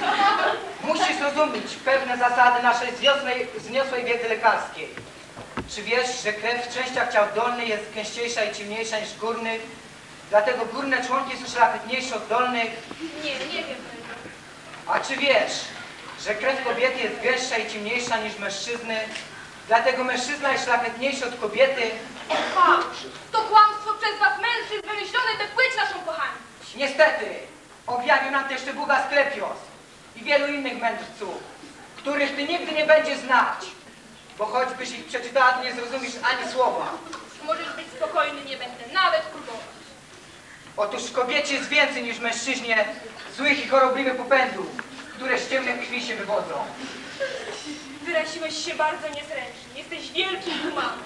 Musisz zrozumieć pewne zasady naszej wzniosłej wiedzy lekarskiej. Czy wiesz, że krew w częściach ciał dolnych jest gęściejsza i ciemniejsza niż górnych? Dlatego górne członki są szlachetniejsze od dolnych? Nie wiem tego. A czy wiesz, że krew kobiety jest gęstsza i ciemniejsza niż mężczyzny? Dlatego mężczyzna jest szlachetniejszy od kobiety? Fałsz! To kłamstwo przez was mężczyzn wymyślone, by płeć naszą pohańbić. Niestety, objawił nam to jeszcze Bóg Asklepios i wielu innych mędrców, których ty nigdy nie będziesz znać, bo choćbyś ich przeczytała, to nie zrozumiesz ani słowa. Możesz być spokojny, nie będę nawet próbować. Otóż w kobiecie jest więcej niż w mężczyźnie złych i chorobliwych popędów, które z ciemnej krwi się wywodzą. Wyraziłeś się bardzo niezręcznie. Jesteś wielkim humanem.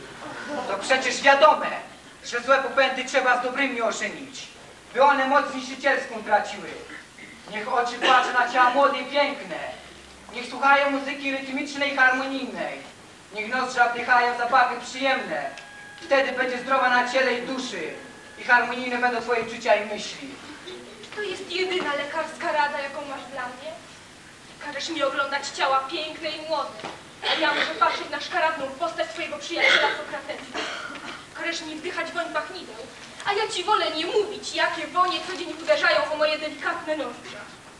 To przecież wiadome, że złe popędy trzeba z dobrymi ożenić, by one moc zniszczycielską traciły. Niech oczy patrzą na ciała młode i piękne. Niech słuchają muzyki rytmicznej i harmonijnej. Niech nozdrza wdychają zapachy przyjemne. Wtedy będzie zdrowa na ciele i duszy. I harmonijne będą twoje czucia i myśli. Czy to jest jedyna lekarska rada, jaką masz dla mnie? Każesz mi oglądać ciała piękne i młode, a ja muszę patrzeć na szkaradną postać twojego przyjaciela Sokratesa. Każesz mi wdychać woń pachnideł, a ja ci wolę nie mówić, jakie wonie co dzień uderzają o moje delikatne nozdrza.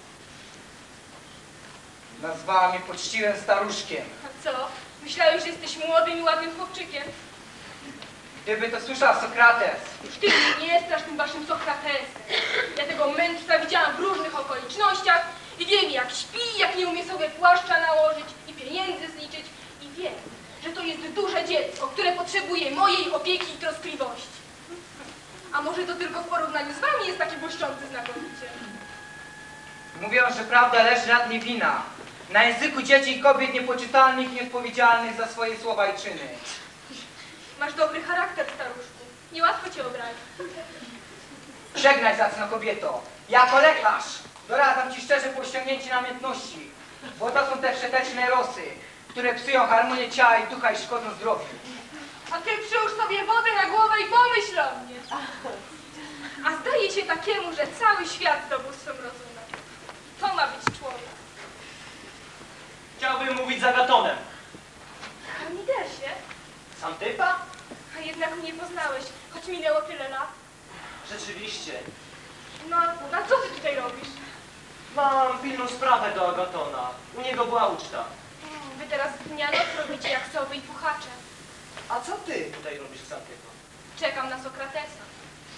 Nazwała mnie poczciwym staruszkiem. A co? Myślałeś, że jesteś młodym i ładnym chłopczykiem? Gdyby to słyszał Sokrates. Już ty mnie nie strasz tym waszym Sokratesem. Ja tego mędrca widziałam w różnych okolicznościach i wiem, jak śpi, jak nie umie sobie płaszcza nałożyć i pieniędzy zliczyć. I wiem, że to jest duże dziecko, które potrzebuje mojej opieki i troskliwości. A może to tylko w porównaniu z wami jest taki błyszczący znakomicie? Mówią, że prawda leży na dnie wina. Na języku dzieci i kobiet niepoczytalnych i niespowiedzialnych za swoje słowa i czyny. Masz dobry charakter, staruszku. Niełatwo cię obrazić. Żegnaj, zacna kobieto. Jako lekarz doradzam ci szczerze po ściągnięciu namiętności, bo to są te wszeteczne rosy, które psują harmonię ciała i ducha i szkodzą zdrowiu. A ty przyłóż sobie wodę na głowę i pomyśl o mnie. A zdaje się takiemu, że cały świat zdobył swym rozumem. To ma być człowiek. Chciałbym mówić z Agatonem. Harmidesie? Xantypa? A jednak mnie poznałeś, choć minęło tyle lat. Rzeczywiście. No, a co ty tutaj robisz? Mam pilną sprawę do Agatona. U niego była uczta. Wy teraz dnia noc robicie jak sowy i puchacze. A co ty tutaj robisz, Xantypa? Czekam na Sokratesa.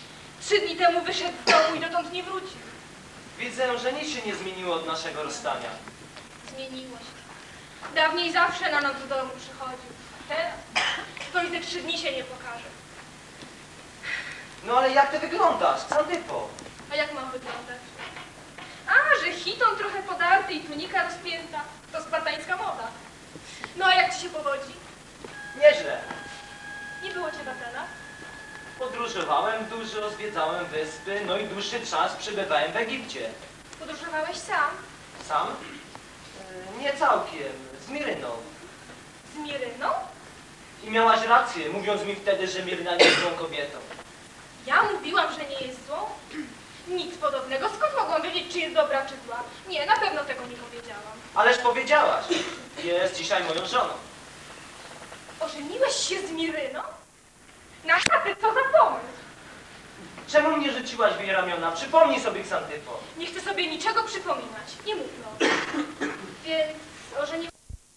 3 dni temu wyszedł z domu i dotąd nie wrócił. Widzę, że nic się nie zmieniło od naszego rozstania. Zmieniło się. Dawniej zawsze na noc do domu przychodził. A teraz to i te 3 dni się nie pokaże. No ale jak ty wyglądasz? Sandypo? A jak mam wyglądać? A, że hiton trochę podarty i tunika rozpięta. To spartańska moda. No a jak ci się powodzi? Nieźle. Nie było cię w Atenach? Podróżowałem dużo, zwiedzałem wyspy, no i dłuższy czas przebywałem w Egipcie. Podróżowałeś sam? Sam? Nie całkiem, z Miryną. Z Miryną? I miałaś rację, mówiąc mi wtedy, że Miryna nie jest złą kobietą. Ja mówiłam, że nie jest złą? Nic podobnego. Skąd mogłam wiedzieć, czy jest dobra, czy zła? Nie, na pewno tego nie powiedziałam. Ależ powiedziałaś. Jest dzisiaj moją żoną. Ożeniłeś się z Miryną? Na chatę, co za pomysł? Czemu mnie rzuciłaś w jej ramiona? Przypomnij sobie, Xantypo. Nie chcę sobie niczego przypominać. Nie mów no. Więc ożeniłeś...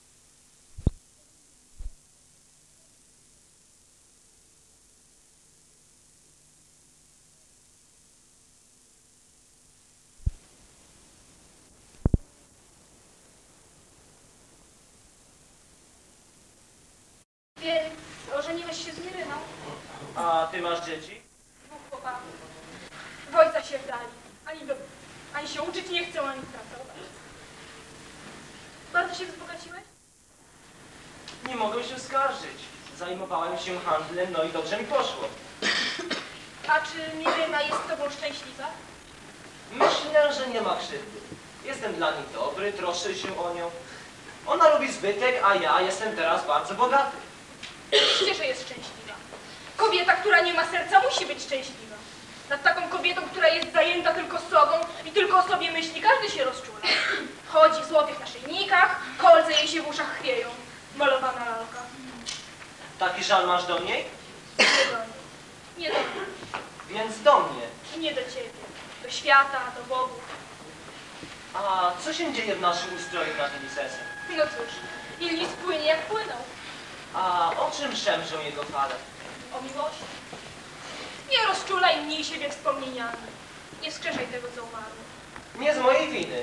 Więc ożeniłeś się z Miryną? A ty masz dzieci? 2 chłopaków. W ojca się wdali. Ani się uczyć nie chcą, ani pracować. Bardzo się wzbogaciłeś? Nie mogę się skarżyć. Zajmowałem się handlem, no i dobrze mi poszło. A czy Miryna jest z tobą szczęśliwa? Myślę, że nie ma krzywdy. Jestem dla niej dobry, troszczę się o nią. Ona lubi zbytek, a ja jestem teraz bardzo bogaty. Oczywiście, że jest szczęśliwa. Kobieta, która nie ma serca, musi być szczęśliwa. Nad taką kobietą, która jest zajęta tylko sobą i tylko o sobie myśli, każdy się rozczula. Chodzi w złotych naszyjnikach, kolce jej się w uszach chwieją. Malowana lalka. Taki żal masz do niej? Nie do mnie. Nie do mnie. Więc do mnie. I nie do ciebie. Do świata, do bogów. A co się dzieje w naszym ustroju nad Ulisesem? No cóż, Ilis płynie jak płynął. A o czym szemrzą jego fale? O miłości. Nie rozczulaj mniej siebie wspomnieniami. Nie wskrzeszaj tego, co umarło. Nie z mojej winy.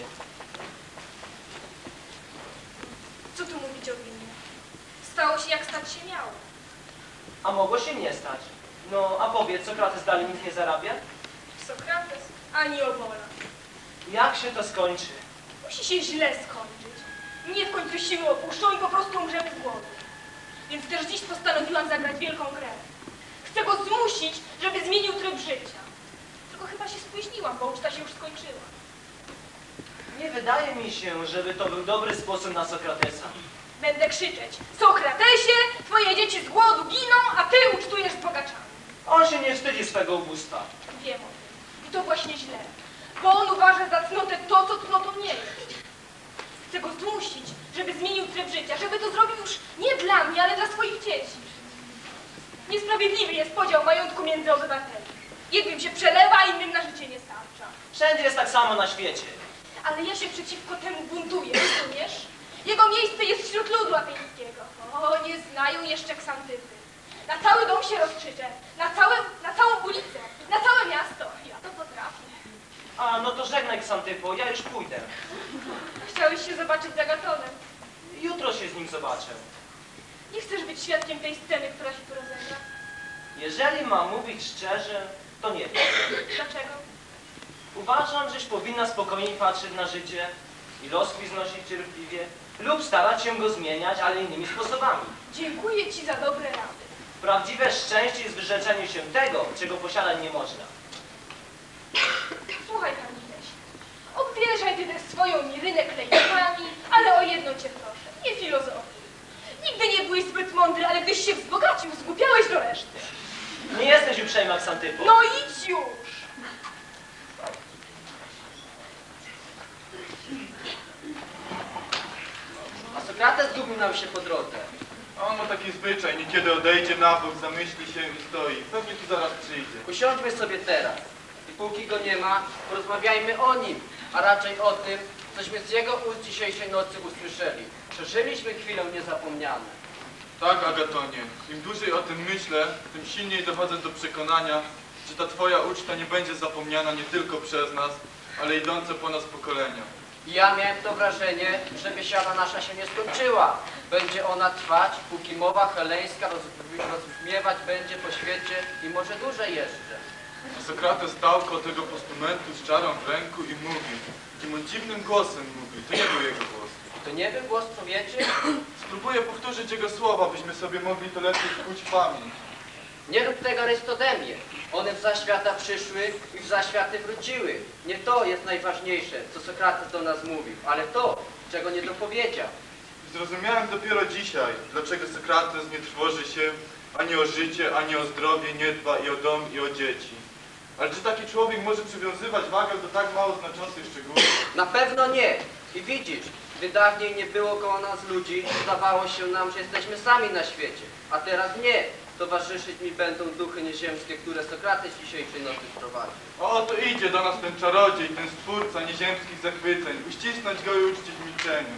Co tu mówić o winie? Stało się, jak stać się miało. A mogło się nie stać. No, a powiedz, Sokrates dalej nic nie zarabia? Sokrates ani obola. Jak się to skończy? Musi się źle skończyć. Mnie w końcu siły opuszczą i po prostu umrzemy z głodu. Więc też dziś postanowiłam zagrać wielką grę. Chcę go zmusić, żeby zmienił tryb życia. Tylko chyba się spóźniłam, bo uczta się już skończyła. Nie wydaje mi się, żeby to był dobry sposób na Sokratesa. Będę krzyczeć: Sokratesie, twoje dzieci z głodu giną, a ty ucztujesz z bogaczami. On się nie wstydzi swego ubóstwa. Wiem o tym. I to właśnie źle. Bo on uważa za cnotę to, co cnotą nie jest. Chcę go zmusić, żeby zmienił tryb życia, żeby to zrobił już nie dla mnie, ale dla swoich dzieci. Niesprawiedliwy jest podział majątku między obywateli. Jednym się przelewa, a innym na życie nie starcza. Wszędzie jest tak samo na świecie. Ale ja się przeciwko temu buntuję, rozumiesz? Jego miejsce jest wśród ludu ateńskiego. O, nie znają jeszcze Ksantypy. Na cały dom się rozkrzyczę, na całą ulicę, na całe miasto. Ja to potrafię. A, no to żegnaj, Ksantypo, ja już pójdę. Chciałeś się zobaczyć z Agatonem. Jutro się z nim zobaczę. Nie chcesz być świadkiem tej sceny, która się tu rozegra? Jeżeli mam mówić szczerze, to nie wiem. Dlaczego? Uważam, żeś powinna spokojniej patrzeć na życie i los swój znosić cierpliwie lub starać się go zmieniać, ale innymi sposobami. Dziękuję ci za dobre rady. Prawdziwe szczęście jest wyrzeczenie się tego, czego posiadać nie można. Słuchaj, Hamileś, obwieszaj ty tę swoją Mirynę klejnotami, ale o jedno cię proszę, nie filozofuj. Nigdy nie byłeś zbyt mądry, ale gdyś się wzbogacił, zgłupiałeś do reszty. Nie jesteś uprzejma, Ksantypo. No idź już! A Sokrates zgubił nam się po drodze. A on ma taki zwyczaj, niekiedy odejdzie na bok, zamyśli się i stoi. Pewnie tu zaraz przyjdzie. Usiądźmy sobie teraz. I póki go nie ma, porozmawiajmy o nim, a raczej o tym, cośmy z jego ust dzisiejszej nocy usłyszeli. Przeżyliśmy chwilę niezapomniane. Tak, Agatonie. Im dłużej o tym myślę, tym silniej dochodzę do przekonania, czy ta twoja uczta nie będzie zapomniana nie tylko przez nas, ale idące po nas pokolenia. Ja miałem to wrażenie, że biesiada nasza się nie skończyła. Będzie ona trwać, póki mowa heleńska rozbrzmiewać będzie po świecie i może dłużej jeszcze. A Sokrates stał koło tego postumentu z czarą w ręku i mówił. Takim on dziwnym głosem mówił. To nie był jego głos. To nie był głos człowieczy? Spróbuję powtórzyć jego słowa, byśmy sobie mogli to lepiej wkuć w pamięć. Nie rób tego, Arystodemie. One w zaświata przyszły i w zaświaty wróciły. Nie to jest najważniejsze, co Sokrates do nas mówił, ale to, czego nie dopowiedział. Zrozumiałem dopiero dzisiaj, dlaczego Sokrates nie trwoży się ani o życie, ani o zdrowie, nie dba i o dom, i o dzieci. Ale czy taki człowiek może przywiązywać wagę do tak mało znaczących szczegółów? Na pewno nie. I widzisz, gdy dawniej nie było koło nas ludzi, zdawało się nam, że jesteśmy sami na świecie. A teraz nie. Towarzyszyć mi będą duchy nieziemskie, które Sokrates dzisiejszej nocy sprowadził. O, to idzie do nas ten czarodziej, ten stwórca nieziemskich zachwyceń. Uścisnąć go i uczcić w milczeniu.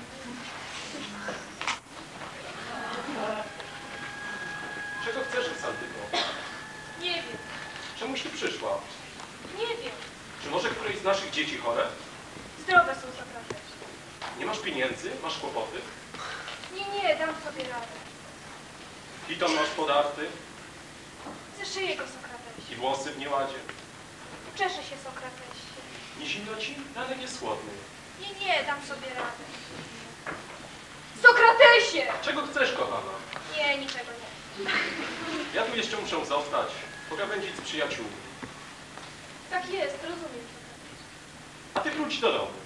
Czego chcesz, Exaltyko? Nie wiem, Czemu się przyszła? nie wiem. Czy może któreś z naszych dzieci chore? Zdrowe są Sokrates. Nie masz pieniędzy? Masz kłopoty? Nie, dam sobie radę. Piton masz podarty? Zeszyję go, Sokratesie. I włosy w nieładzie? Czeszę się, Sokratesie. Nie zimno ci? Ale nie schłodny. Nie, dam sobie radę. Sokratesie! Czego chcesz, kochana? Nie, niczego nie. Ja tu jeszcze muszę zostać. Pogawędzić z przyjaciółmi. Tak jest, rozumiem. A ty wróć do domu.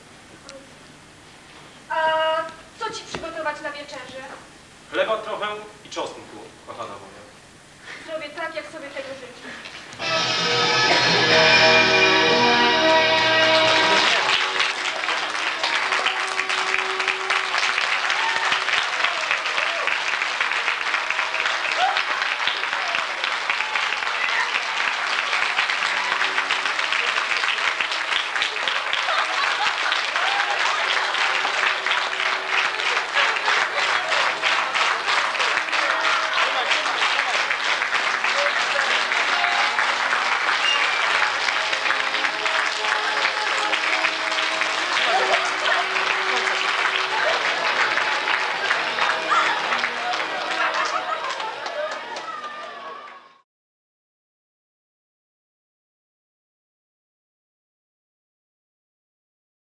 A co ci przygotować na wieczerzę? Chleba trochę i czosnku, kochana moja. Zrobię tak, jak sobie tego